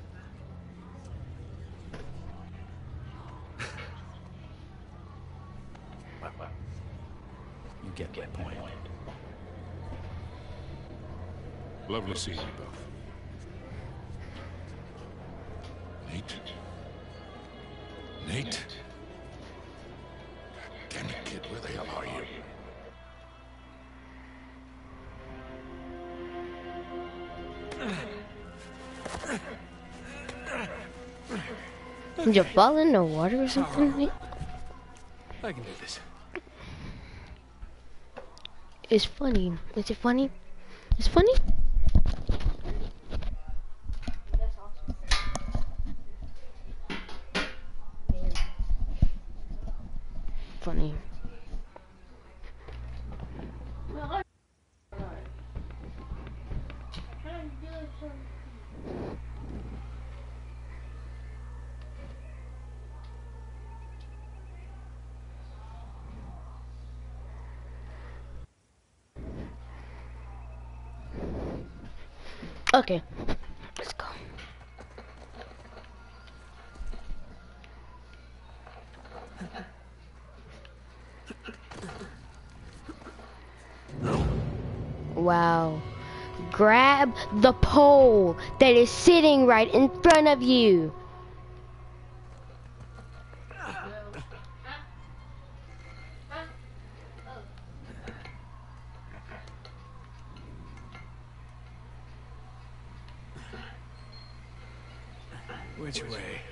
Well, you get my point. Lovely seeing you both. Nate? Nate? Damn it, kid, where the hell are you? Did you fall in the water or something? I can do this. It's funny. Is it funny? It's funny? Funny. Okay, let's go. Wow. Grab the pole that is sitting right in front of you. Which way?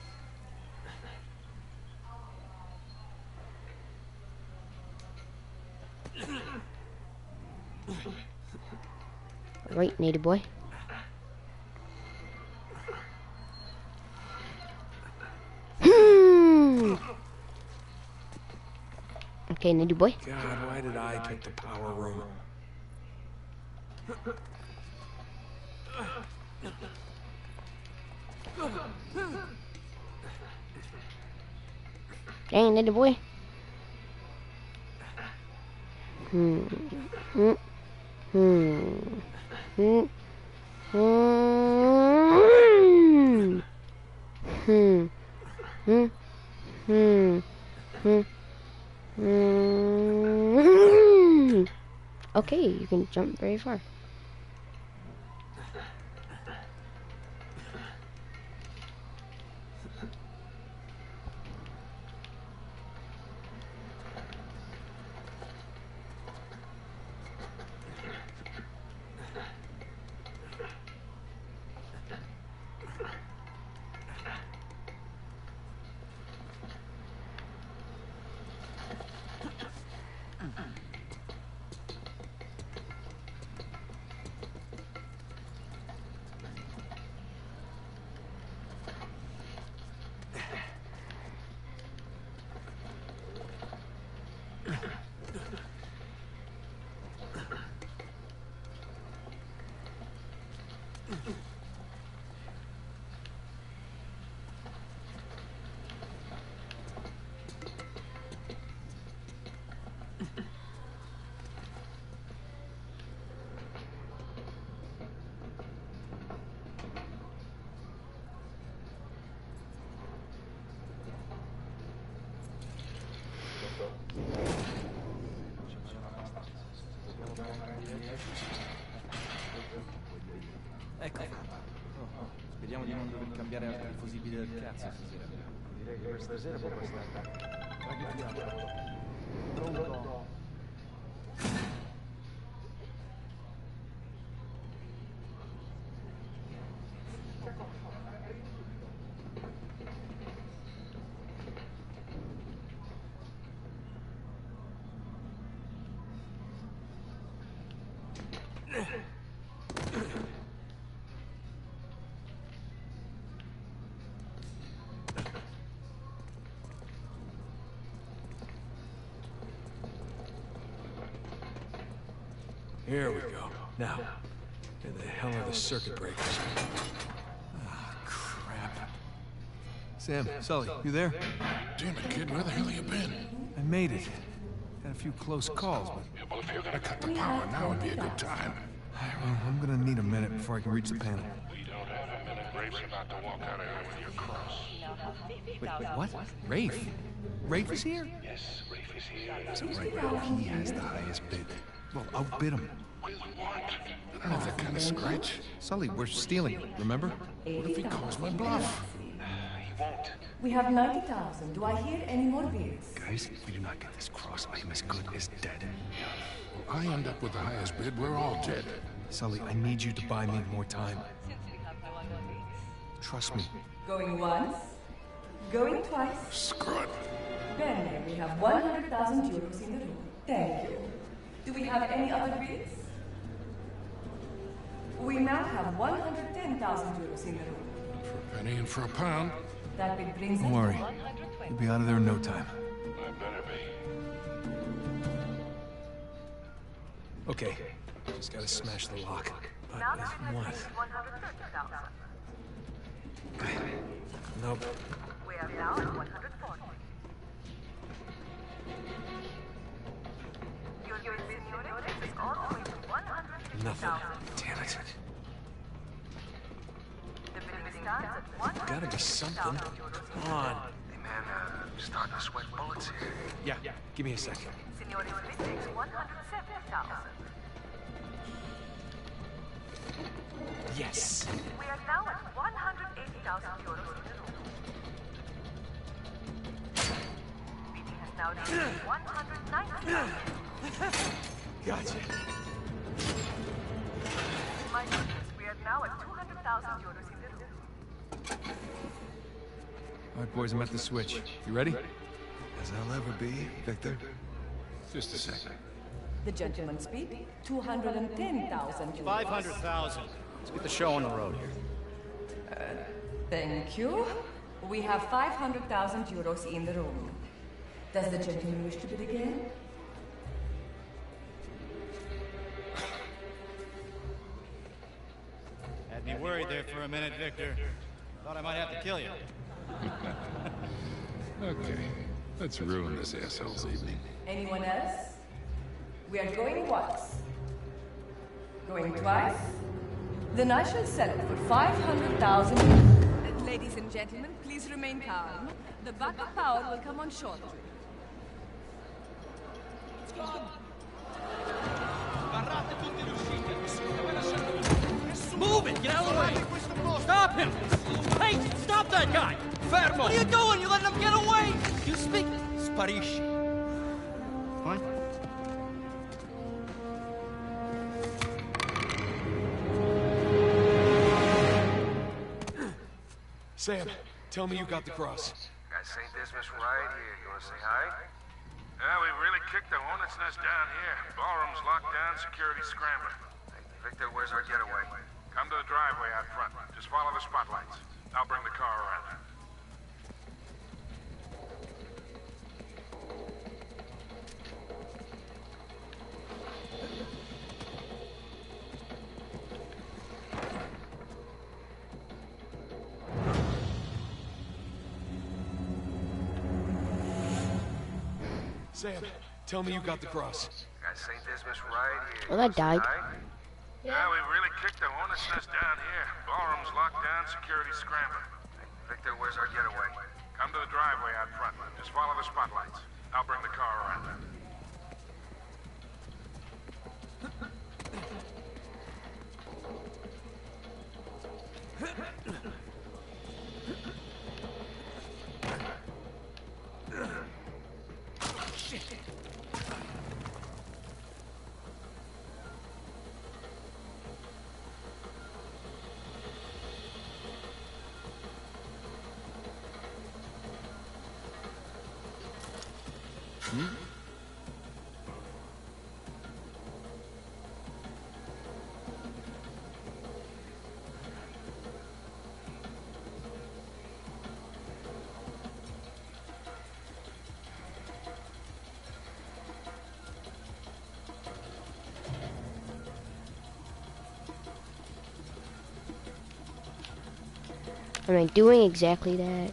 Right, native boy. Okay, Nitty boy. God, why did I pick the power room? Dang, Nitty boy. Okay, you can jump very far. Ecco. Speriamo di non dover cambiare altri fusibili del cazzo stasera. Direi che per stasera può bastare. Pronto? Here we go. Now, where the hell are the circuit breakers? Ah, crap. Sam, Sully, you there? Damn it, kid, where the hell have you been? I made it. Had a few close calls, but... Yeah, well, if you're gonna cut the power, now would be a good time. Well, I'm gonna need a minute before I can reach the panel. We don't have a minute. Rafe's about to walk out of here with your cross. Wait, what? Rafe? Rafe is here? Yes, Rafe is here. So right now, he has the highest bid. Well, outbid him. With what? I don't have that kind of scratch. Sully, we're stealing, remember? What if he calls my bluff? He won't. We have 90,000. Do I hear any more bids? Guys, if we do not get this cross, I am as good as dead. Well, I end up with the highest bid, we're all dead. Sully, I need you to buy me more time. Trust me. Going once? Going twice? Screw it. Then we have 100,000 euros in the room. Thank you. Do we have any other bids? We now have 110,000 euros in the room. For a penny and for a pound. That bid brings Don't worry. You'll be out of there in no time. I better be. Okay. Just gotta smash the lock. But with what? Nope. We are now at 140. Your bid unit is all the way to 150,000. Nothing. Damn it. The bidding stands at 150,000. Gotta be something. Come on. Hey, man, starting to sweat bullets here. Yeah, give me a second. Signori's bid takes 170,000. Yes. We are now at 180,000 euros in the room. Bidding has now reached 190,000. Gotcha. My goodness, we are now at 200,000 euros in the room. All right, boys, I'm at the switch. You ready? As I'll ever be, Victor. Just a second. The gentleman's bid, 210,000 euros. 500,000. Let's get the show on the road here. Thank you. We have 500,000 euros in the room. Does the gentleman wish to bid again? Had me worried there for a minute, Victor. Thought I might have to kill you. Okay, let's ruin this asshole's evening. Anyone else? We are going once. Going twice? Then I shall sell it for 500,000. Ladies and gentlemen, please remain calm. The backup power will come on shortly. Move it! Get out of the way! Stop him! Hey! Stop that guy! Fermo! What are you doing? You letting him get away? You speak... Sparisci. What? Sam, tell me you got the cross. Got St. Dismas right here. You wanna say hi? Yeah, we really kicked the hornet's nest down here. Ballroom's locked down, security scrambling. Hey, Victor, where's our getaway? Come to the driveway out front. Just follow the spotlights. I'll bring the car around. Sam, tell me you got the cross. Got St. Dismas right here. Well, that died. Yeah, we really kicked the hornet's nest down here. Ballroom's locked down, security scrambling. Hey, Victor, where's our getaway? Come to the driveway out front. Just follow the spotlights. I'll bring the car around. I mean, doing exactly that.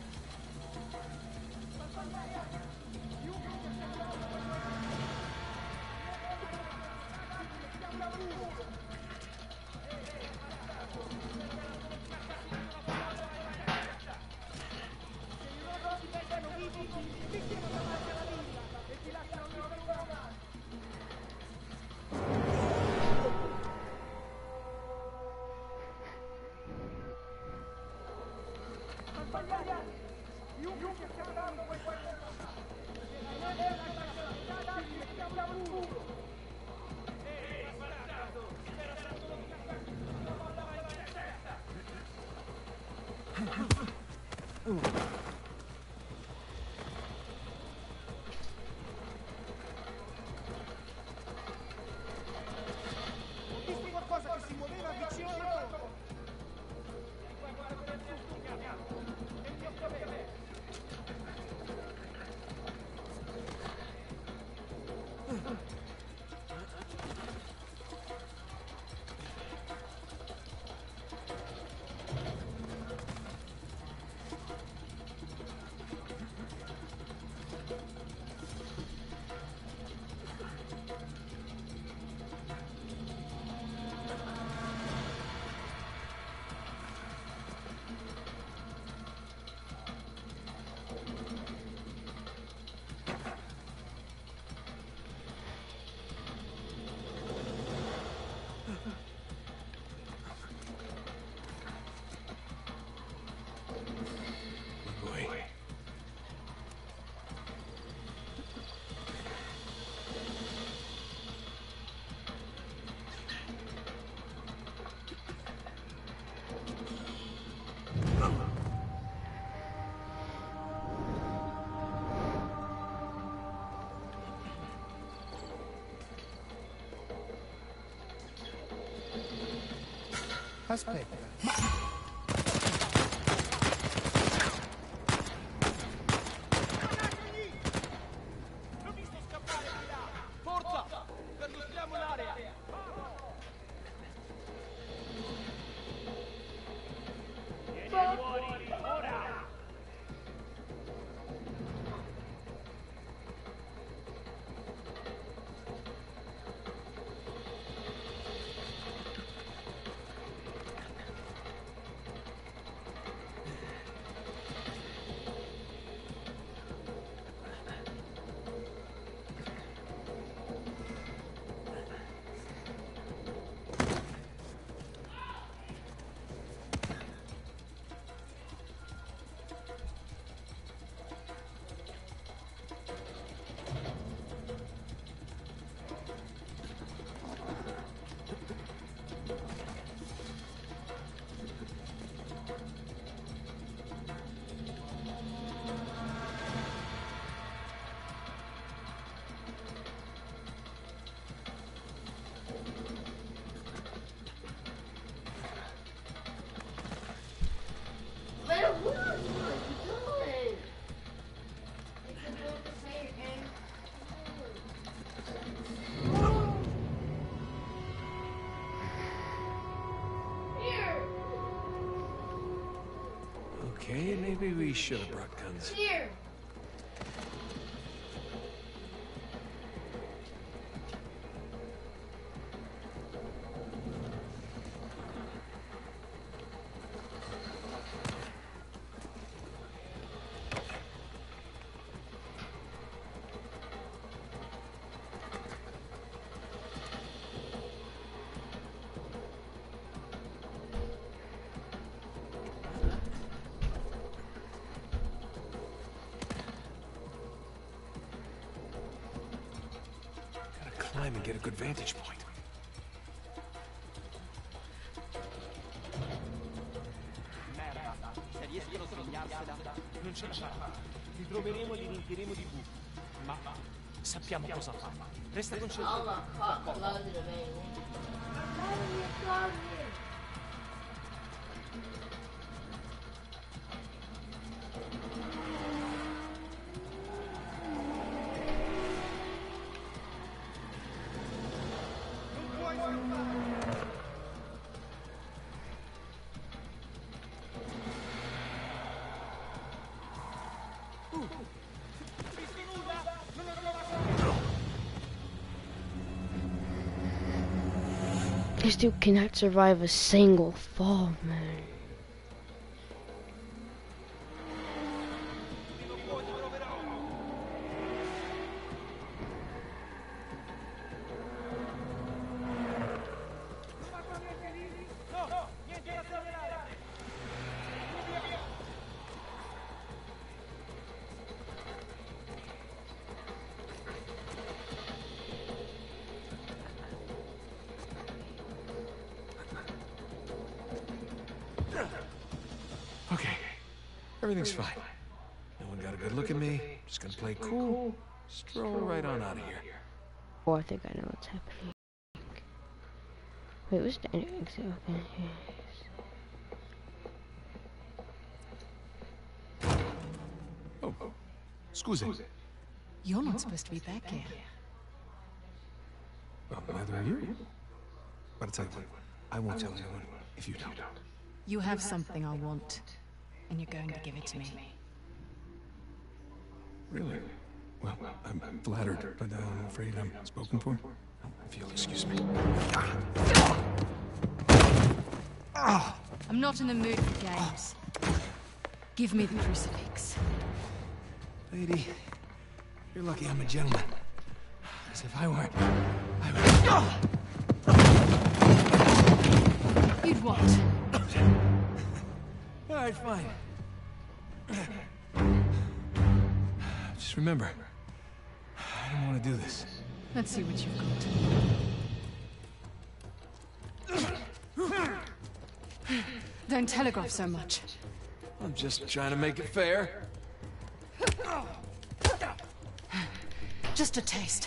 Aspetta. Okay, maybe we should have brought guns. Here. Climb and get a good vantage point. Merda, se riescono a svegliarsela, non ce la farà. Li troveremo e li riempiremo di buchi. Ma sappiamo cosa fare. Resta concentrato. This dude cannot survive a single fall, man. Okay, everything's fine. No one got a good look at me. Just gonna play cool. Stroll right on out of here. Oh, I think I know what's happening. Wait, what's the exit open here? Oh, scusi. You're not supposed to be back here. Well, neither are you. But I'll tell you what, I won't tell anyone if you don't. You have something I want, and you're going to give it to me. Really? Well, I'm flattered, but I'm afraid I'm spoken for. If you'll excuse me. I'm not in the mood for games. Give me the crucifix. Lady, you're lucky I'm a gentleman. As if I weren't, You'd what? All right, fine. Just remember, I don't want to do this. Let's see what you've got. Don't telegraph so much. I'm just trying to make it fair. Just a taste.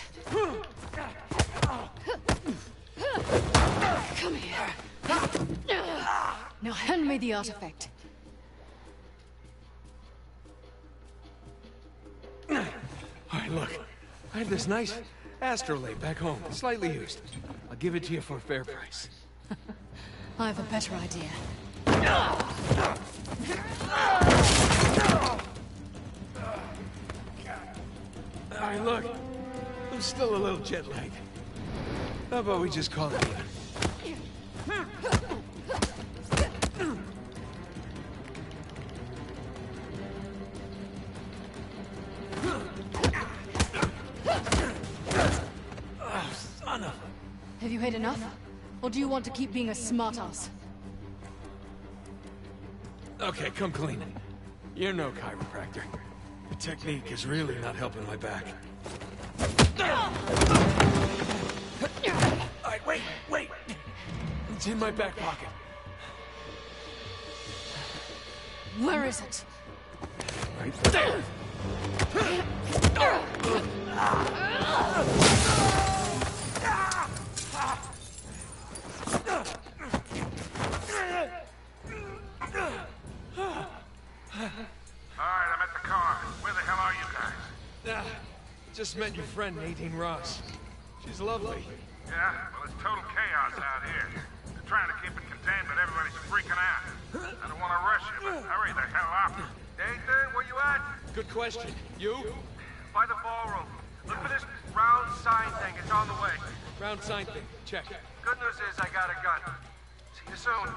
Come here. Now hand me the artifact. All right, look. I have this nice astrolabe back home, slightly used. I'll give it to you for a fair price. I have a better idea. All right, look. I'm still a little jet-lagged. How about we just call it even? Oh, son of a... Have you had enough? Or do you want to keep being a smartass? Okay, come clean. You're no chiropractor. The technique is really not helping my back. Alright, wait! It's in my back pocket. Where is it? Right there. Alright, I'm at the car. Where the hell are you guys? Just met your friend Nadine Ross. She's lovely. Yeah? Well, it's total chaos out here. They're trying to keep it contained, but everybody's freaking out. I don't want to rush you, but hurry the hell up. Nathan, where you at? Good question. You? By the ballroom. Look for this round sign thing. It's on the way. Round sign thing. Check. Good news is I got a gun. See you soon.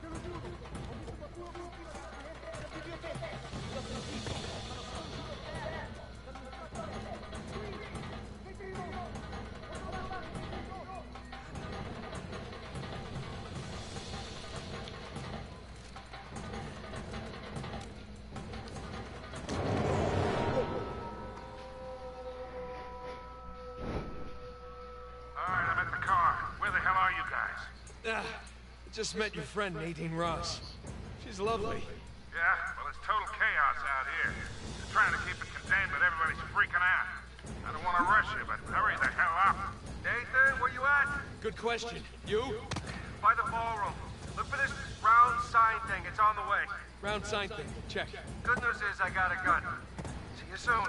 Just met your friend, Nadine Ross. She's lovely. Yeah? Well, it's total chaos out here. They're trying to keep it contained, but everybody's freaking out. I don't want to rush you, but hurry the hell up. Nathan, where you at? Good question. You? By the ballroom. Look for this round sign thing. It's on the way. Round sign thing. Check. Good news is I got a gun. See you soon.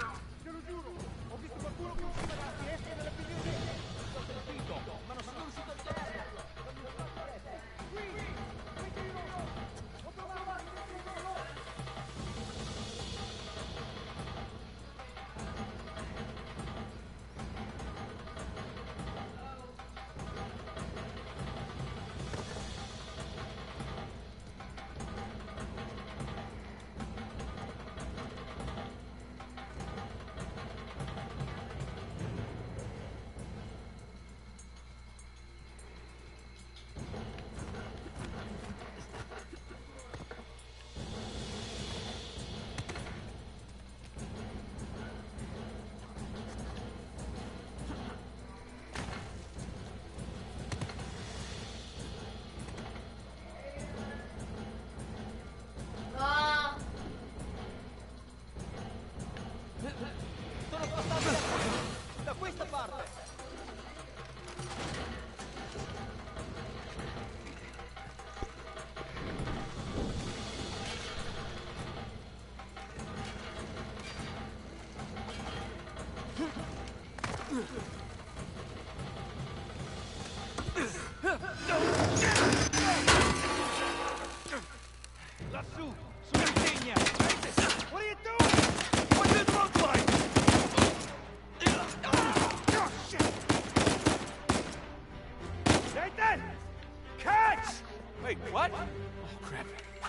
Da questa parte! Lassù, sull'insegna! What are you doing? What does it look like? Oh, shit! Nathan! Catch! Wait, what? Oh, crap.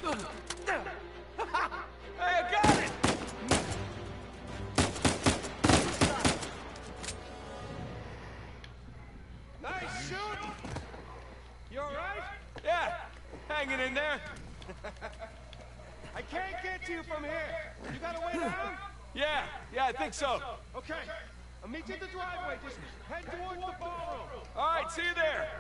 Hey, I got it! Nice shoot! You alright? Yeah, hanging in there. I can't get to you from here. You got a way down? Yeah, I think so. Okay. I'll meet you at the driveway. Just head towards the ballroom. All right, see you there.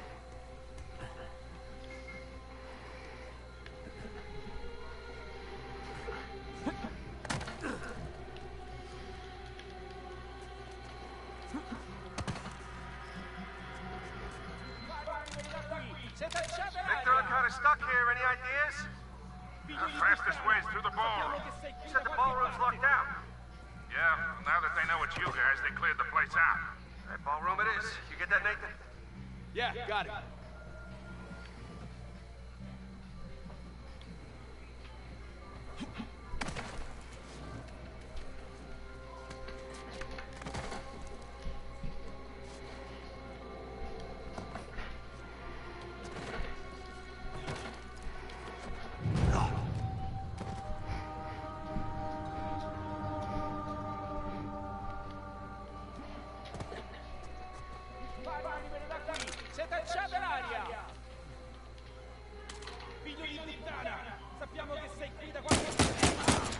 Victor, I'm kind of stuck here. Any ideas? The fastest way is through the ballroom. You said the ballroom's locked down. Yeah, well, now that they know it's you guys, they cleared the place out. That ballroom it is. You get that, Nathan? Yeah, got it. Figlio di puttana! Sappiamo che sei qui da qualche parte!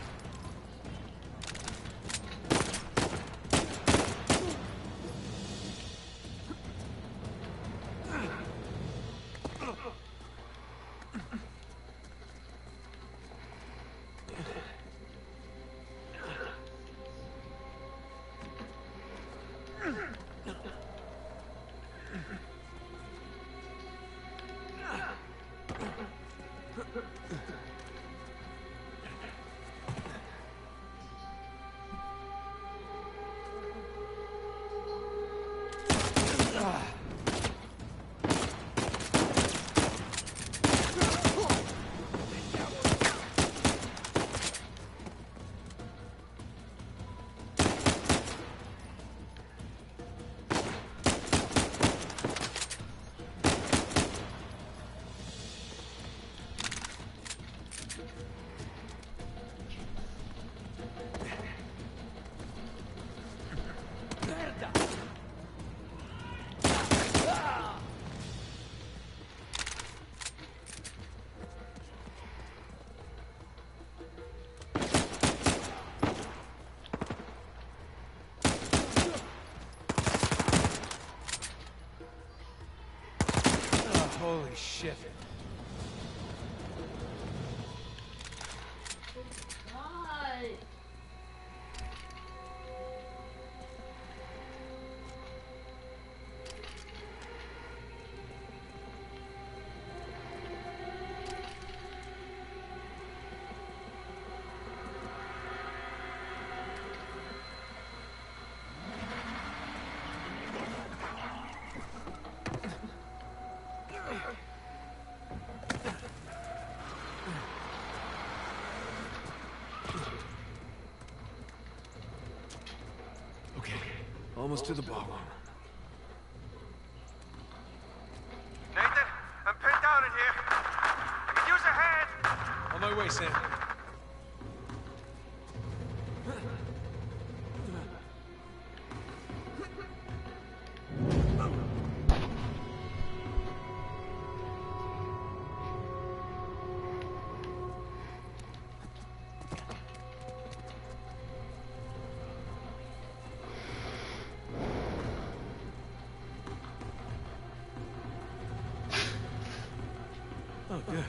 Almost to the ballroom. Nathan, I'm pinned down in here. I could use a hand. On my way, Sam. Oh, good.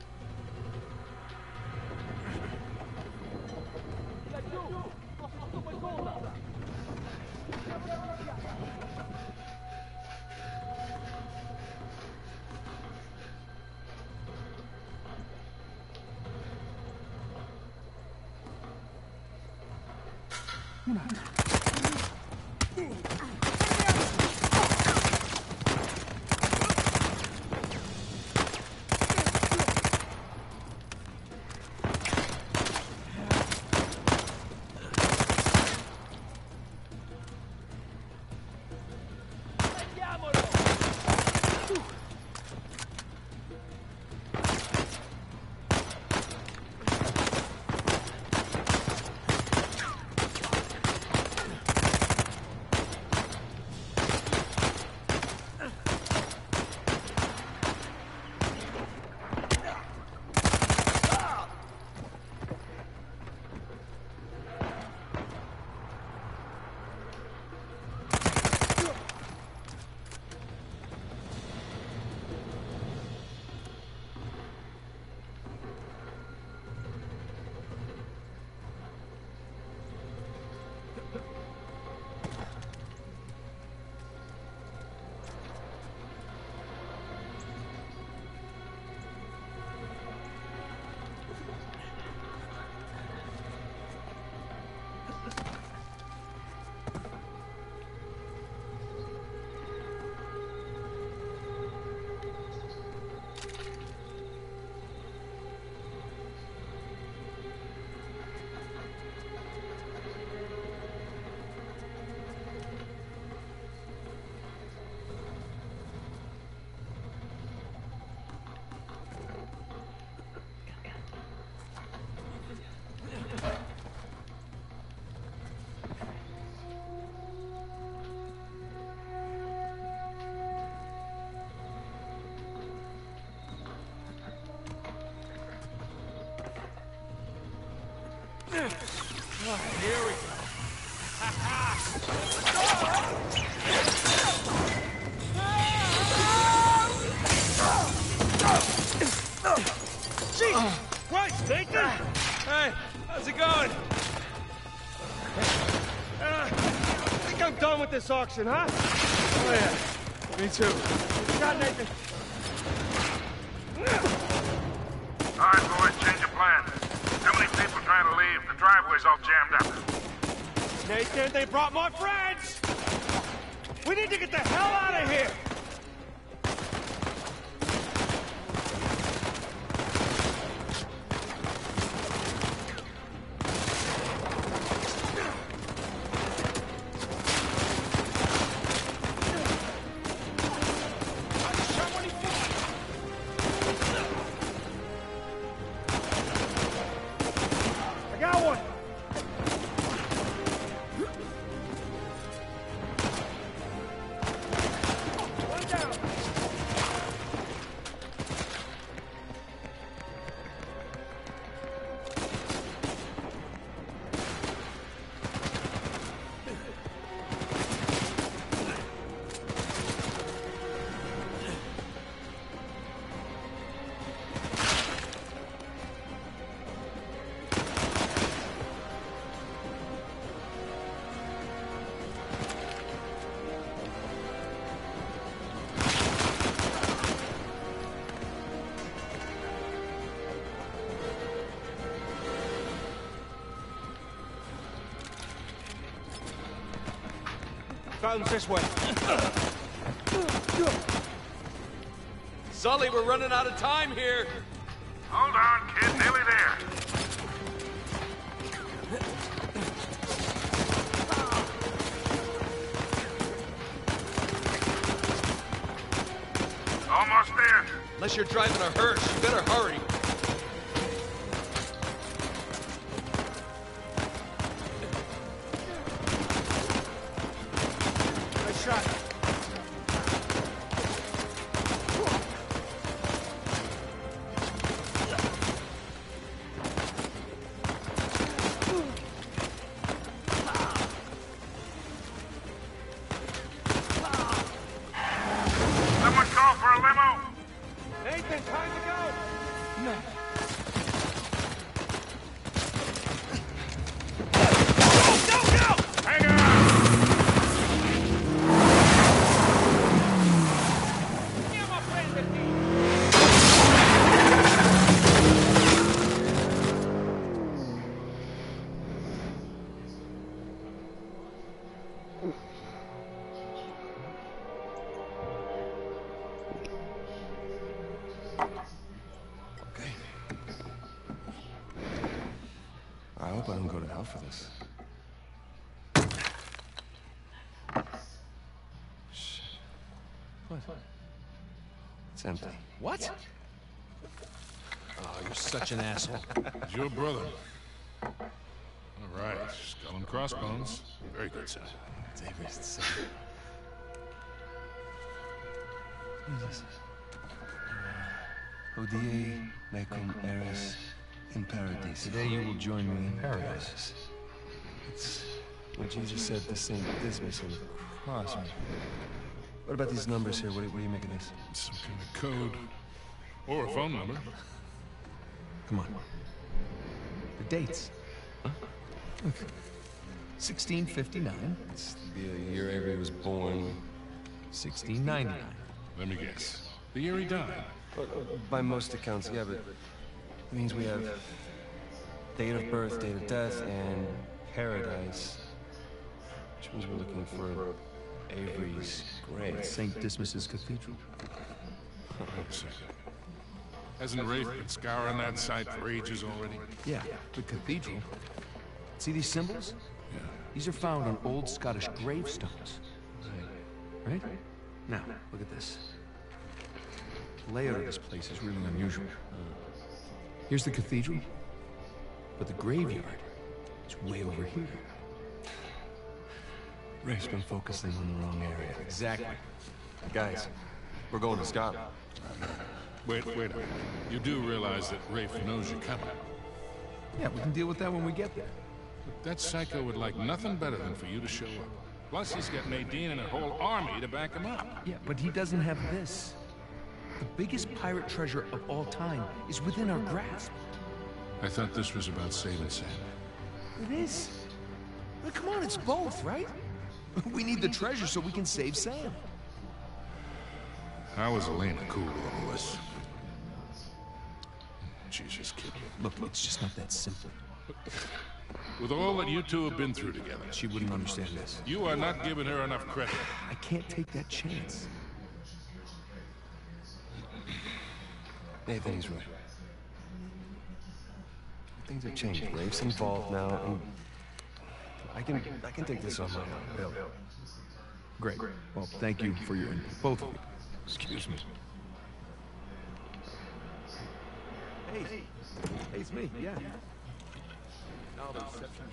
Here we go. Jesus Christ, Nathan! Hey, how's it going? I think I'm done with this auction, huh? Oh, yeah. Me too. What you got, Nathan? All right, boys, change of plan. Too many people trying to leave. The driveway's all jammed up. Nathan, they brought more friends! We need to get the hell out of here! Fountain's this way. Sully, we're running out of time here. Hold on, kid. Nearly there. Unless you're driving a hearse, you better hurry. Nice shot. Someone call for a limo! Nathan, time to go! Hang on! Okay. I hope I don't go to hell for this. Shh. What? It's empty. What? Oh, you're such an asshole. It's your brother. All right, skull and crossbones. Very good, sir. It's Avery's. It's safe. What is this? Hodie mecum eris in paradis. Today you will join me in paradise. It's what Jesus said to Saint Dismas on the cross. What about these numbers here? What do you make of this? Some kind of code. Or a phone number. Come on. The dates. Huh? Look. 1659. It's the year Avery was born. 1699. Let me guess. The year he died. By most accounts, yeah, but it means we have date of birth, date of death, and paradise. Which means we're looking for Avery's grave. St. Dismas's Cathedral. Wait a second. Hasn't Rafe been scouring that site for ages already? Yeah, the cathedral. See these symbols? Yeah. These are found on old Scottish gravestones. Right? Now, look at this. The layout of this place is really unusual. Here's the cathedral, but the graveyard is way over here. Rafe's been focusing on the wrong area. Exactly. Guys, we're going to Scotland. Wait a minute. You do realize that Rafe knows you're coming. Yeah, we can deal with that when we get there. That psycho would like nothing better than for you to show up. Plus, he's got Nadine and a whole army to back him up. Yeah, but he doesn't have this. The biggest pirate treasure of all time is within our grasp. I thought this was about saving Sam. It is. But come on, it's both, right? We need the treasure so we can save Sam. How is Elena cool with all this? She's just kidding. Look, it's just not that simple. With all that you two have been through together, she wouldn't understand this. You are not giving her enough credit. I can't take that chance. Nathan, he's right. Things have changed. Rafe's involved now, and I can take this on my own. Bill. Great. Well, thank you for your input, both of you. Excuse me. Hey, it's me. Yeah. Now the reception's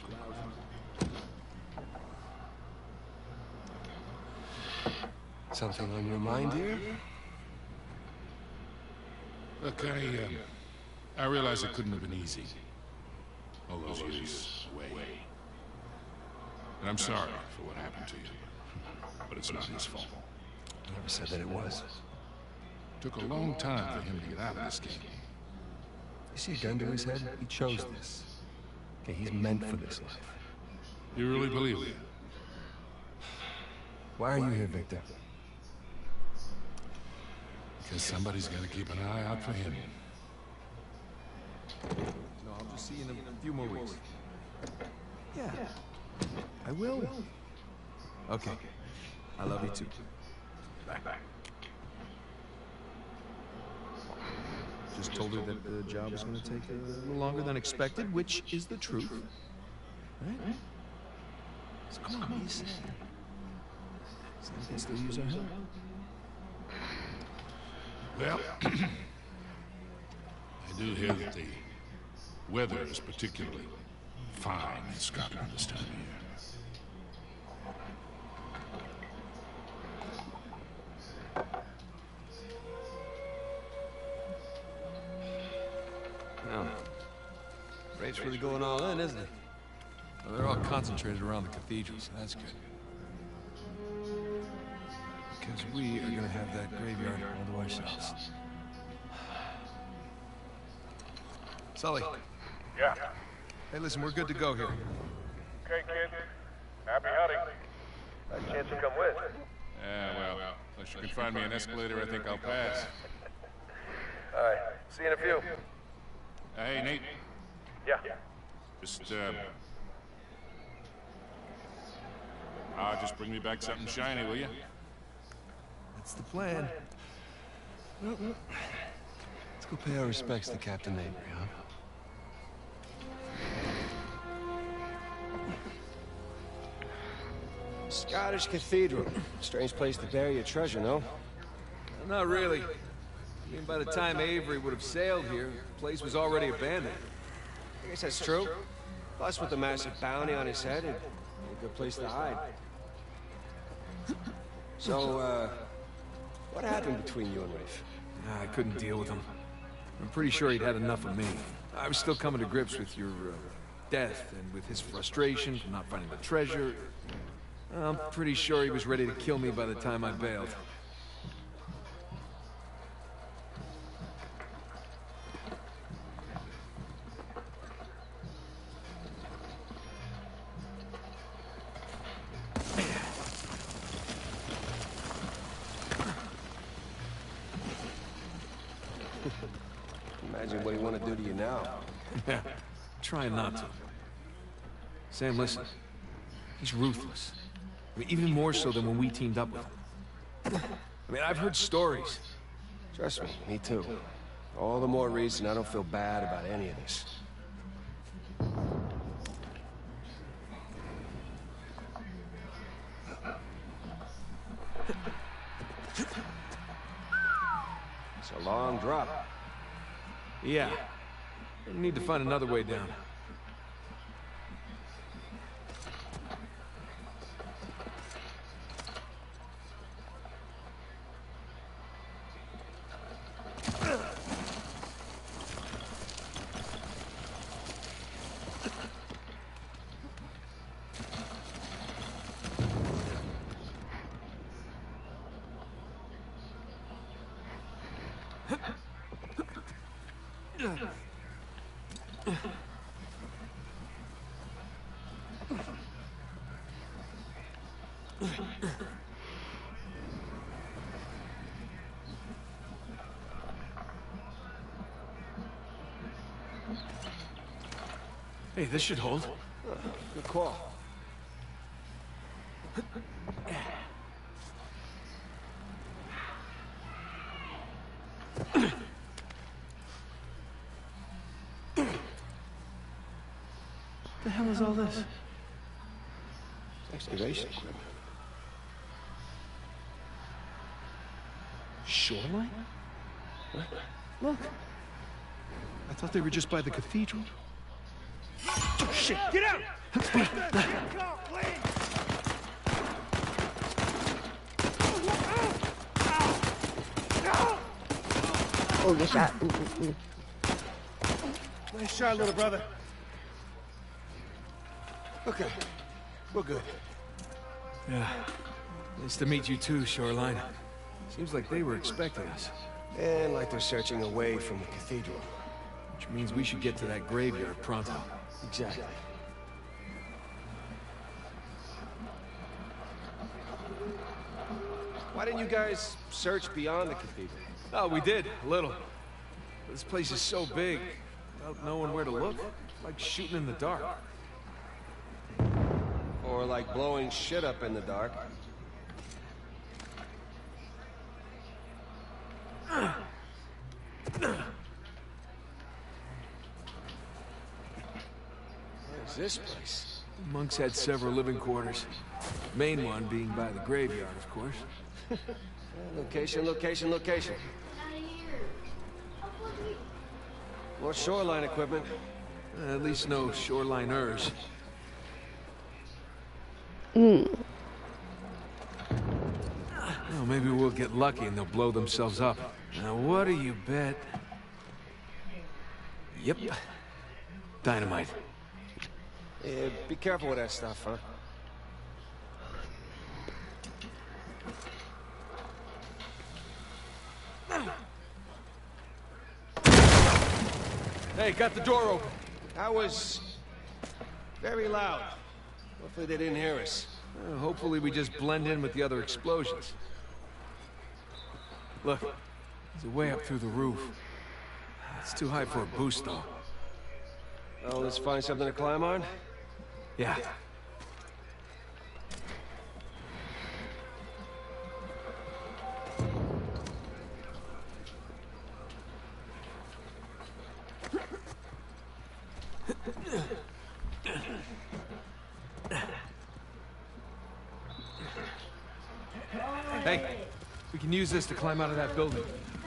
loud. Something on your mind here? Look, I realize it couldn't have been easy. All those years away. And I'm sorry for what happened to you. But it's not his fault. I never said that it was. Took a long time for him to get out of this game. You see a gun to his head? He chose this. Okay, he's meant for this life. You really believe it? Why are you here, Victor? Because somebody's got to keep an eye out for him. No, I'll just see you in a few more weeks. Yeah, I will. Okay, I love you too. Bye. Just told her that the job was going to take a little longer than expected, which is the truth. Right? So come on, what are you saying? So we can still use our help. Well, I do hear that the weather is particularly fine in Scotland this time of year. Well, Rafe's really going all in, isn't he? Well, they're all concentrated around the cathedral, so that's good. Because we are gonna have that graveyard all to ourselves. Sully. Yeah. Hey, listen, we're good to go here. Okay, kid. Happy hunting. A chance to come with. Yeah, well, unless you can find me an escalator, I think I'll pass. All right. See you in a few. Hey, Nate. Yeah. Just bring me back something shiny, will you? That's the plan. Let's go pay our respects to Captain Avery, huh? Scottish Cathedral. Strange place to bury your treasure, no? Not really. I mean, by the time Avery would have sailed here, the place was already abandoned. I guess that's true. Plus, with the massive bounty on his head, it'd be a good place to hide. So, what happened between you and Rafe? I couldn't deal with him. I'm pretty sure he'd had enough of me. I was still coming to grips with your death and with his frustration from not finding the treasure. I'm pretty sure he was ready to kill me by the time I bailed. Imagine what he want to do to you now. Yeah, trying not to. Sam, listen. He's ruthless. I mean, even more so than when we teamed up with him. I mean, I've heard stories. Trust me, me too. All the more reason I don't feel bad about any of this. It's a long drop. Yeah. We need to find another way down. Hey, this should hold. Good call. What the hell is all this? Excavation equipment. Shoreline? What? Look. I thought they were just by the cathedral. Oh, shit! Get out! Oh, good shot. Nice shot, little brother. Okay, we're good. Yeah. Nice to meet you too, Shoreline. Seems like they were expecting us. And like they're searching away from the cathedral. Which means we should get to that graveyard pronto. Exactly. Why didn't you guys search beyond the cathedral? Oh, we did, a little. But this place is so big, without knowing where to look, it's like shooting in the dark. Or like blowing shit up in the dark. Where's this place? The monks had several living quarters. Main one being by the graveyard, of course. Location, location, location. More shoreline equipment. At least no shoreliners. Mm. Well, maybe we'll get lucky and they'll blow themselves up. Now, what do you bet? Yep. Dynamite. Yeah, be careful with that stuff, huh? Hey, got the door open. That was very loud. Hopefully they didn't hear us. Hopefully we just blend in with the other explosions. Look, there's a way up through the roof. It's too high for a boost, though. Oh, let's find something to climb on? Yeah. Hey, we can use this to climb out of that building.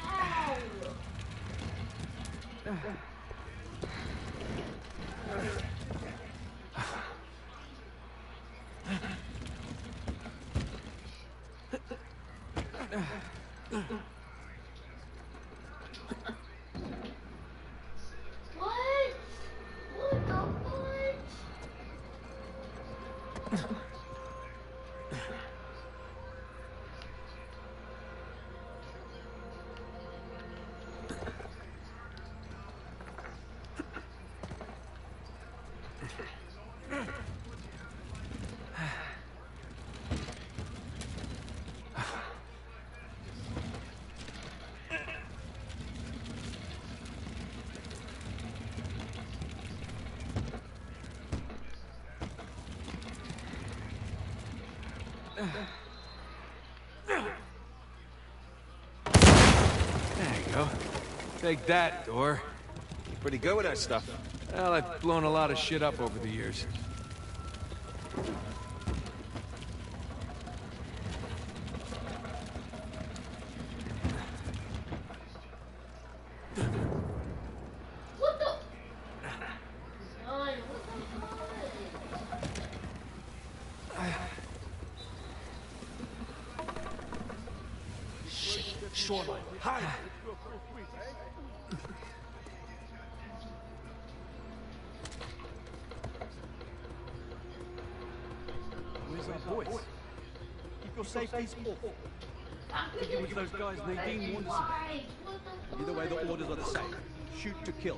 There you go. Take that, door. You're pretty good with that stuff. Well, I've blown a lot of shit up over the years. What the? Shit, shoreline. Hide! Where's our boys? Keep your safeties off. I think it was those guys Nadine warned us about. Either way, the orders are the same. Shoot to kill.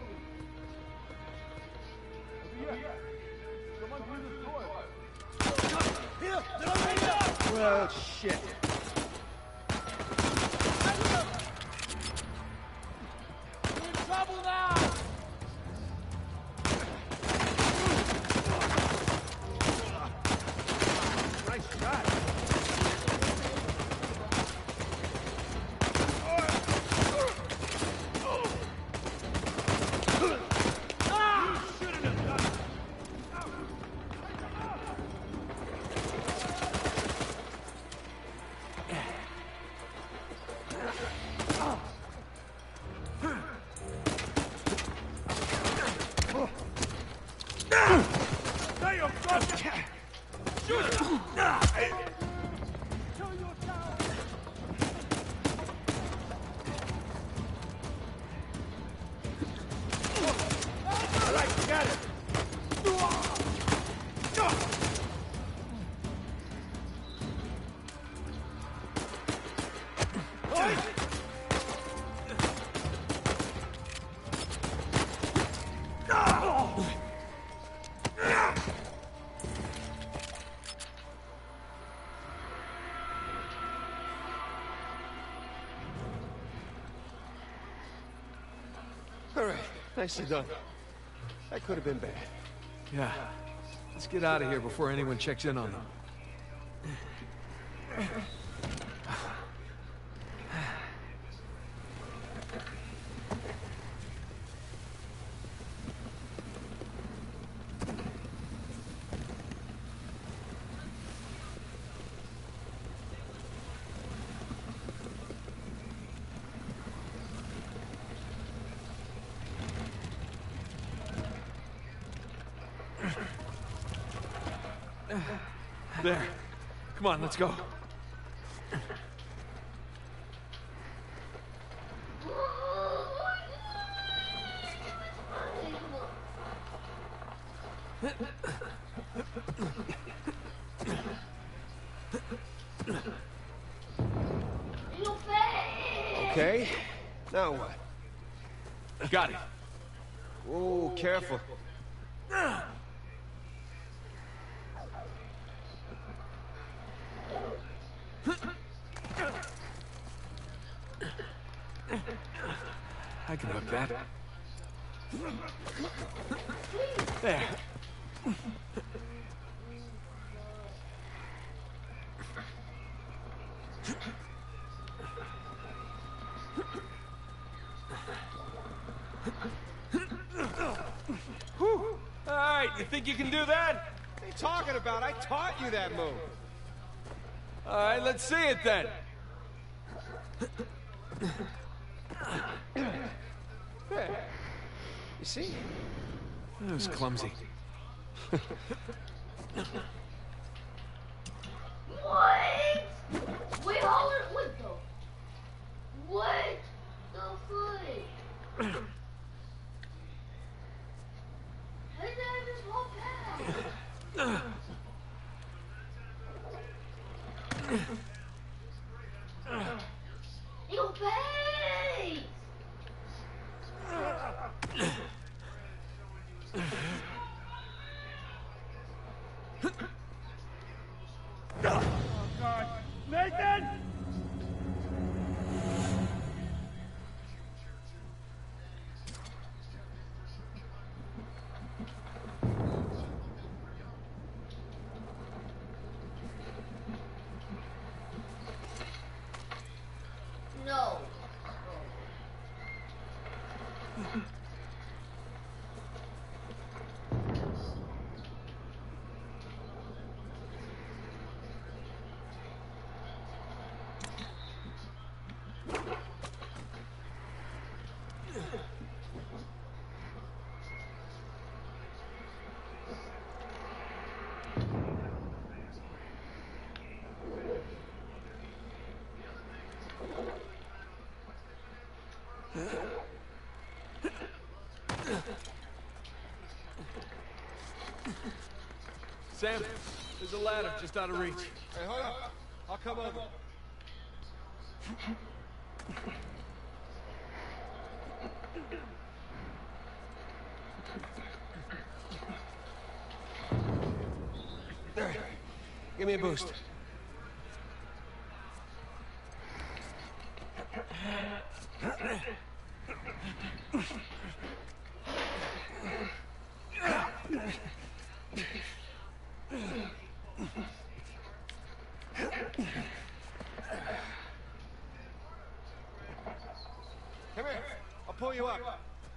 Well, shit. We're in trouble now! Nice shot. All right, nicely done. That could have been bad. Yeah. Let's get out of here before anyone checks in on them. There. Come on, let's go. Okay, now what? Got it. Whoa, careful. I can hook that. There. Whew. All right, you think you can do that? What are you talking about? I taught you that move. All right, let's see it then. There. You see? That was clumsy. What? Wait, hold it. What the? What the fuck? How did I just walk past? You pay! Oh, God. Nathan! No. Sam, there's a ladder just out of reach. Hey, hold up. I'll come over. There. Give me a boost. Come here. I'll pull you up.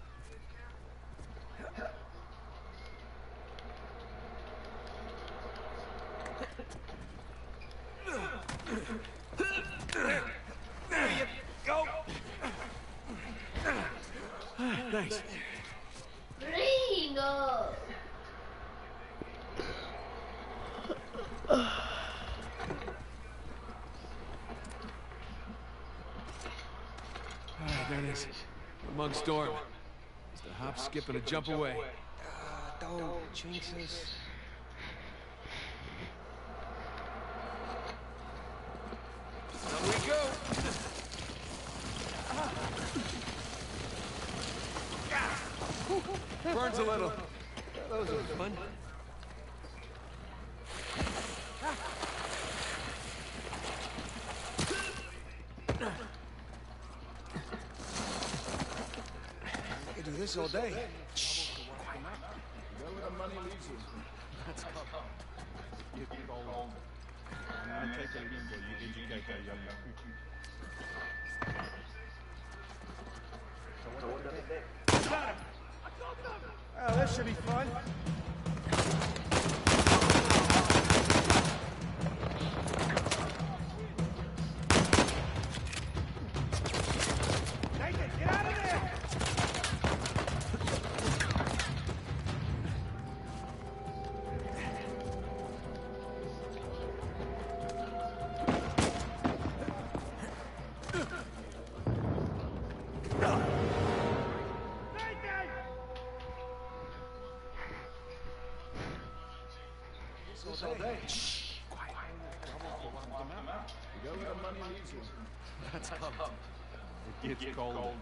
There you go. Thanks. Gringo! All right, there it is. Among Storm. Just a hop, skip, and a jump away. Don't jinx us. Down we go. Burns a little. Those are fun. I could do this all day. Shh. Let's go. You go home. I'm gonna take a leave for you educate that young man. Got him! Oh, this should be fun. Nathan, get out of there! this all day. Shh, quiet. You go where the money leads you. That's coming. It gets cold.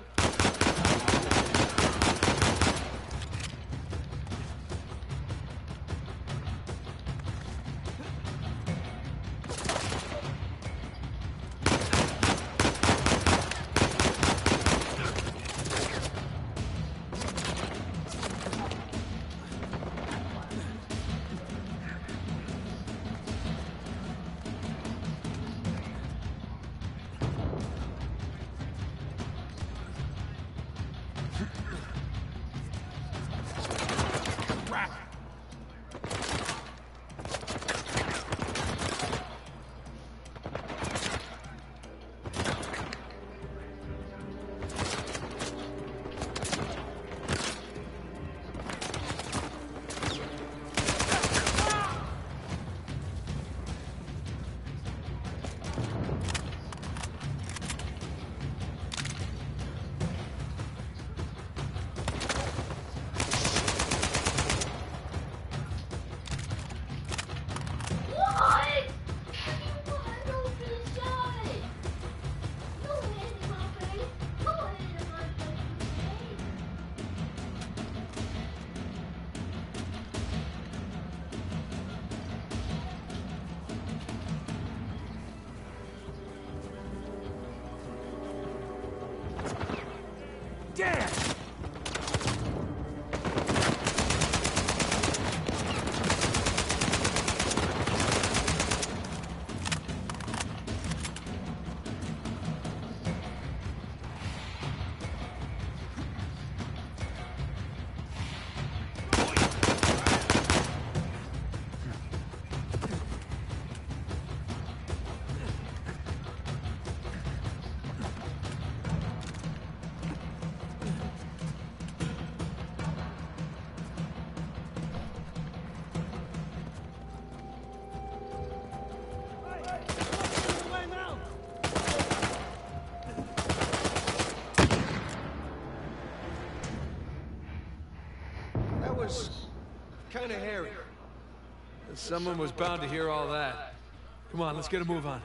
Kind of hairy. Someone was bound to hear all that. Come on, let's get a move on.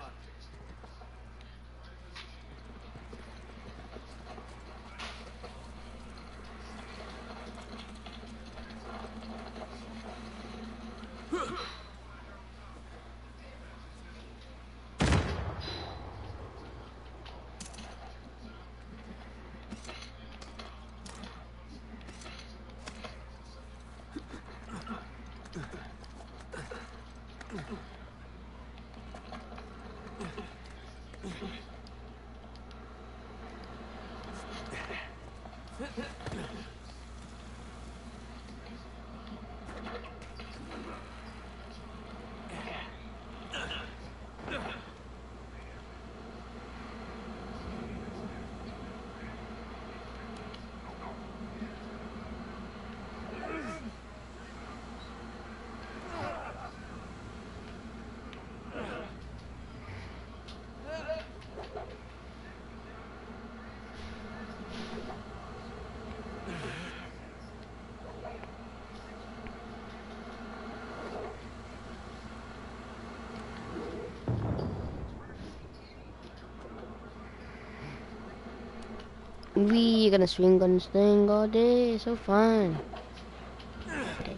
We gonna swing on this thing all day. It's so fun. Okay.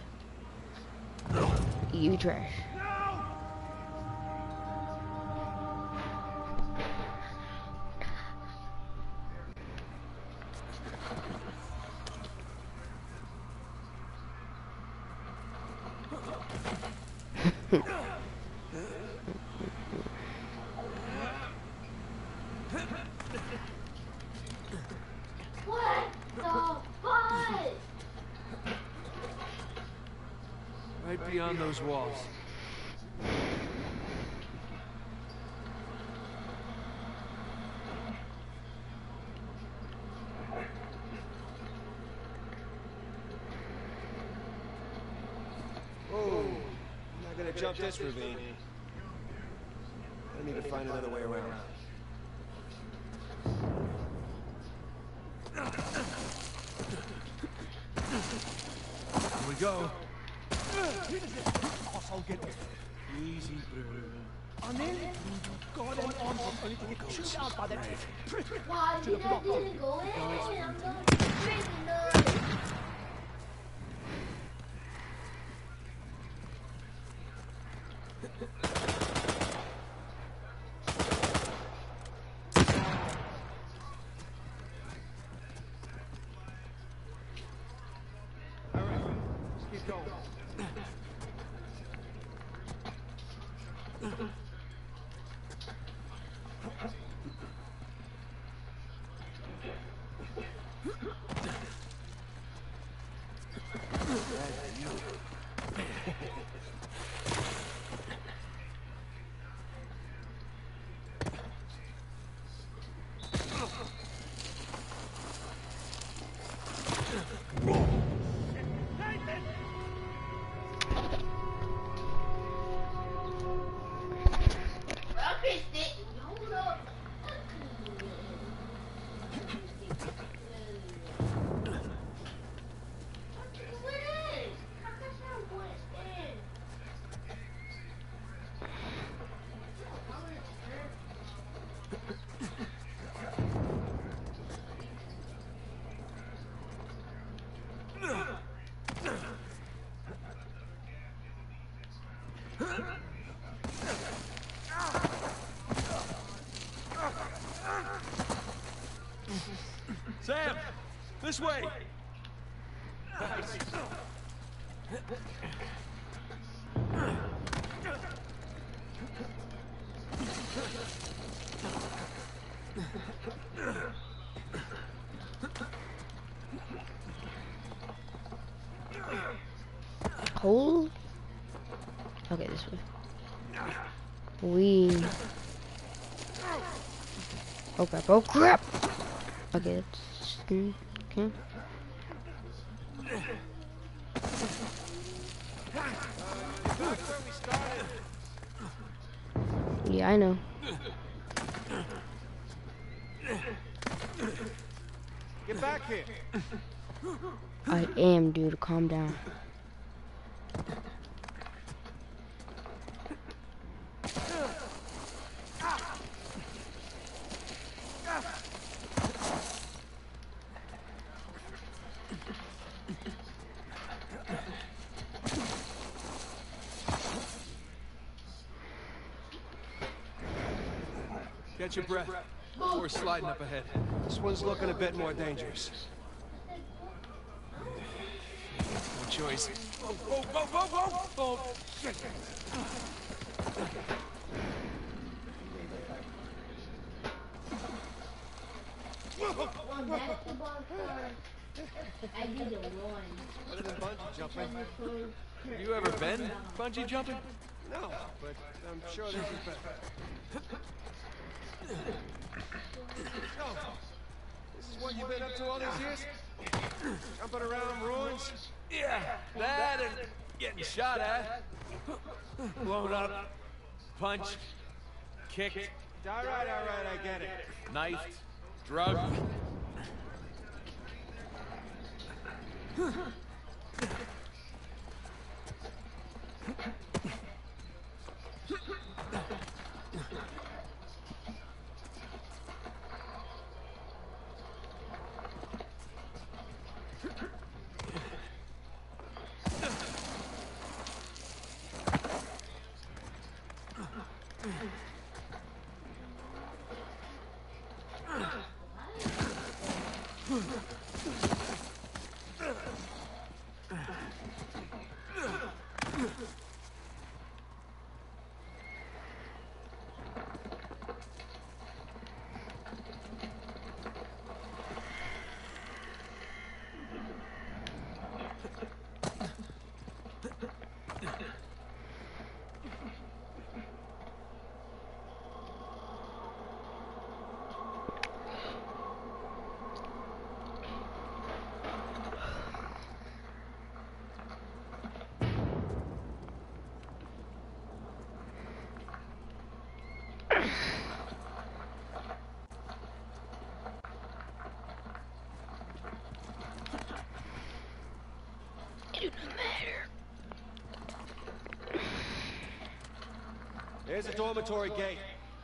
You trash. Right beyond those walls. Oh, I'm not gonna jump this ravine. I need to find another way around. Here we go. Asshole, get off. Easy, bro. I nearly got him on for only to get chewed out by that prick. Why To the did I block. didn't go in? Guys, I'm going to prison. Let's get going. Sam, this way. Hole? Okay, this way. We. Oh crap! Oh crap! Okay, that's okay. Yeah, I know. Get back here. I am, dude. Calm down. Catch your breath before sliding up ahead. This one's looking a bit more dangerous. No choice. Well, basketball card. I did a one. Better than bungee jumping. You ever been bungee jumping? No, but I'm sure this is better. So, this is what you've been up to all these years? Jumping around ruins? Yeah, that and getting shot at, blown up, punched, kicked, All right, I get it. knifed, drugged. It doesn't matter. Here's a dormitory gate.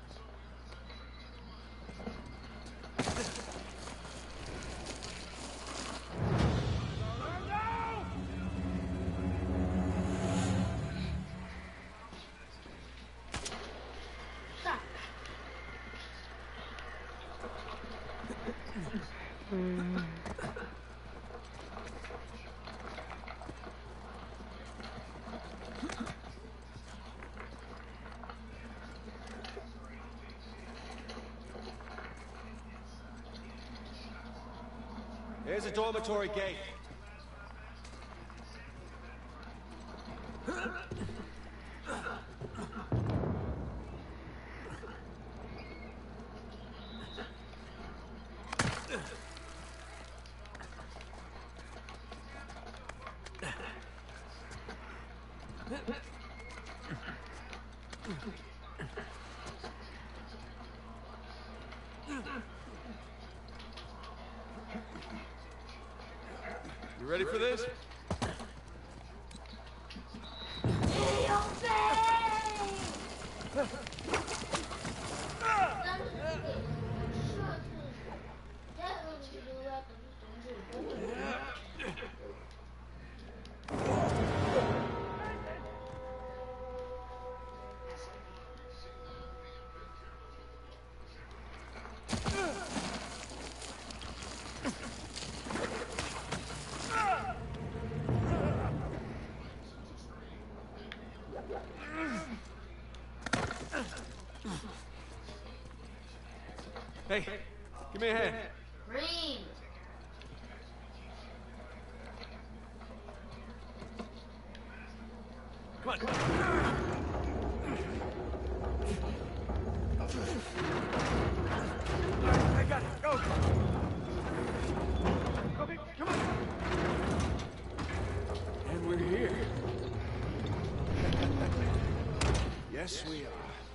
Here's a dormitory gate. You ready for this? Hey, give me a hand. Green. Come on. I got it. Go. Okay, come on. And we're here. Yes, we are.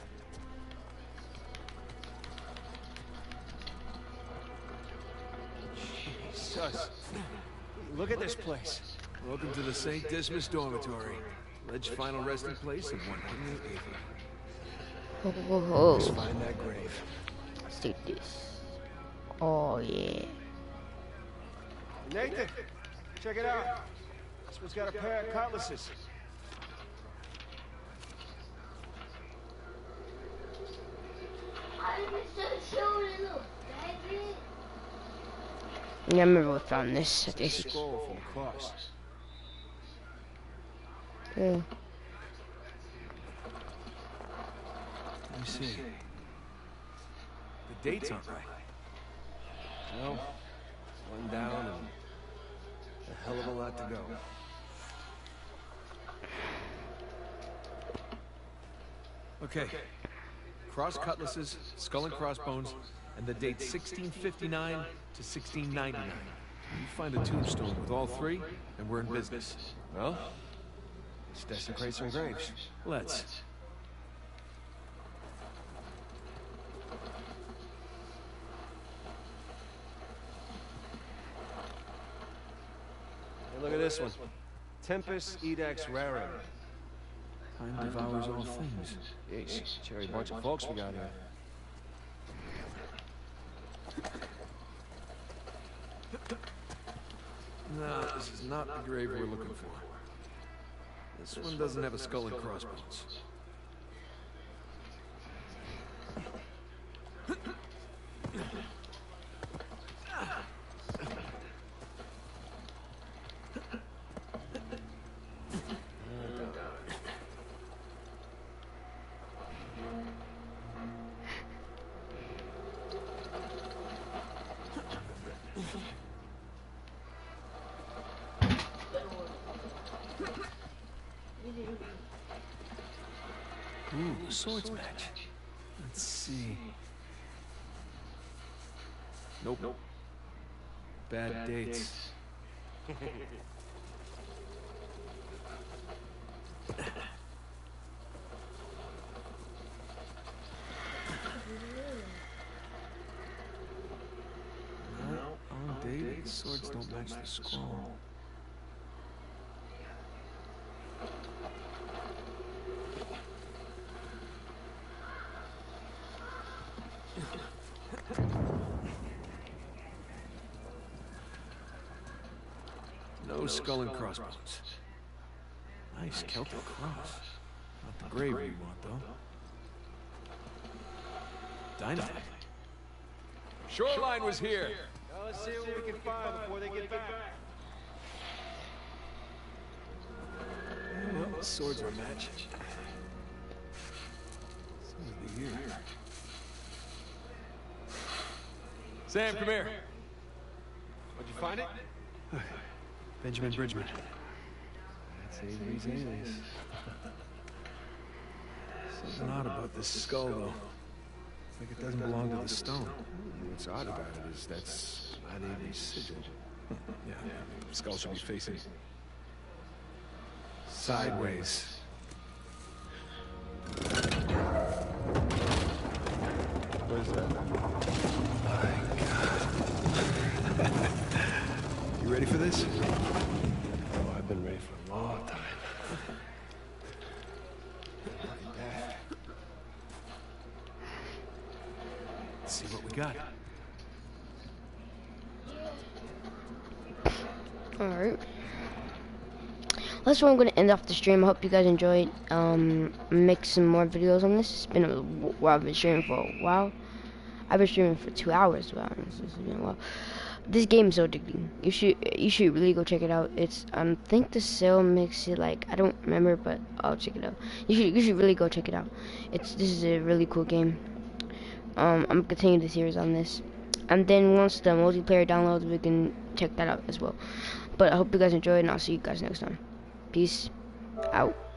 Jesus. Look at this place. Welcome to the St. Dismas Dormitory. Alleged final resting place of one Henry Avery. Oh, Let's find that grave. let's take this. Oh, yeah. Nathan, check it out. This one's got a pair of cutlasses. Yeah, I remember we found this at this. Scroll from the cross. Yeah. Let me see. The dates aren't right. Well, one down and a hell of a lot to go. Okay. Cross cutlasses, skull and crossbones, and the date 1659 to 1699. You find a tombstone with all three, and we're in business. Well, let's desecrate some graves. Let's. Hey, look at this one. Tempus Edax Rerum. Time devours all things. Jeez, cherry bunch of folks we got here. No, this is not the grave we're looking for. This one doesn't have a skull and crossbones. Ooh, swords match. Let's see. Nope. Bad dates. No, undated. Swords don't match the scroll. skull and crossbones. Nice Celtic cross. Not the grave we want, though. Dynamite. Shoreline was here. Now let's see what we can find before they get back. Well, the swords are matching. Some of the year. Sam, come here. What'd you find it? Benjamin Bridgman. That's Avery's alias. Something odd about this skull, though. It's like it doesn't belong to the stone. What's odd about it is that's not Avery's sigil. Yeah, the skull should be facing sideways. What is that? My God. You ready for this? Oh, I've been ready for a long time. Let's see what we got. Alright. That's where I'm going to end off the stream. I hope you guys enjoyed. Make some more videos on this. It's been a while. I've been streaming for a while. I've been streaming for 2 hours. Wow, this has been a while. This game is so addicting. You should really go check it out. It's I think the sale makes it like, I don't remember, but I'll check it out. You should really go check it out. This is a really cool game. I'm gonna continue the series on this, and then once the multiplayer downloads, we can check that out as well. But I hope you guys enjoyed, and I'll see you guys next time. Peace out.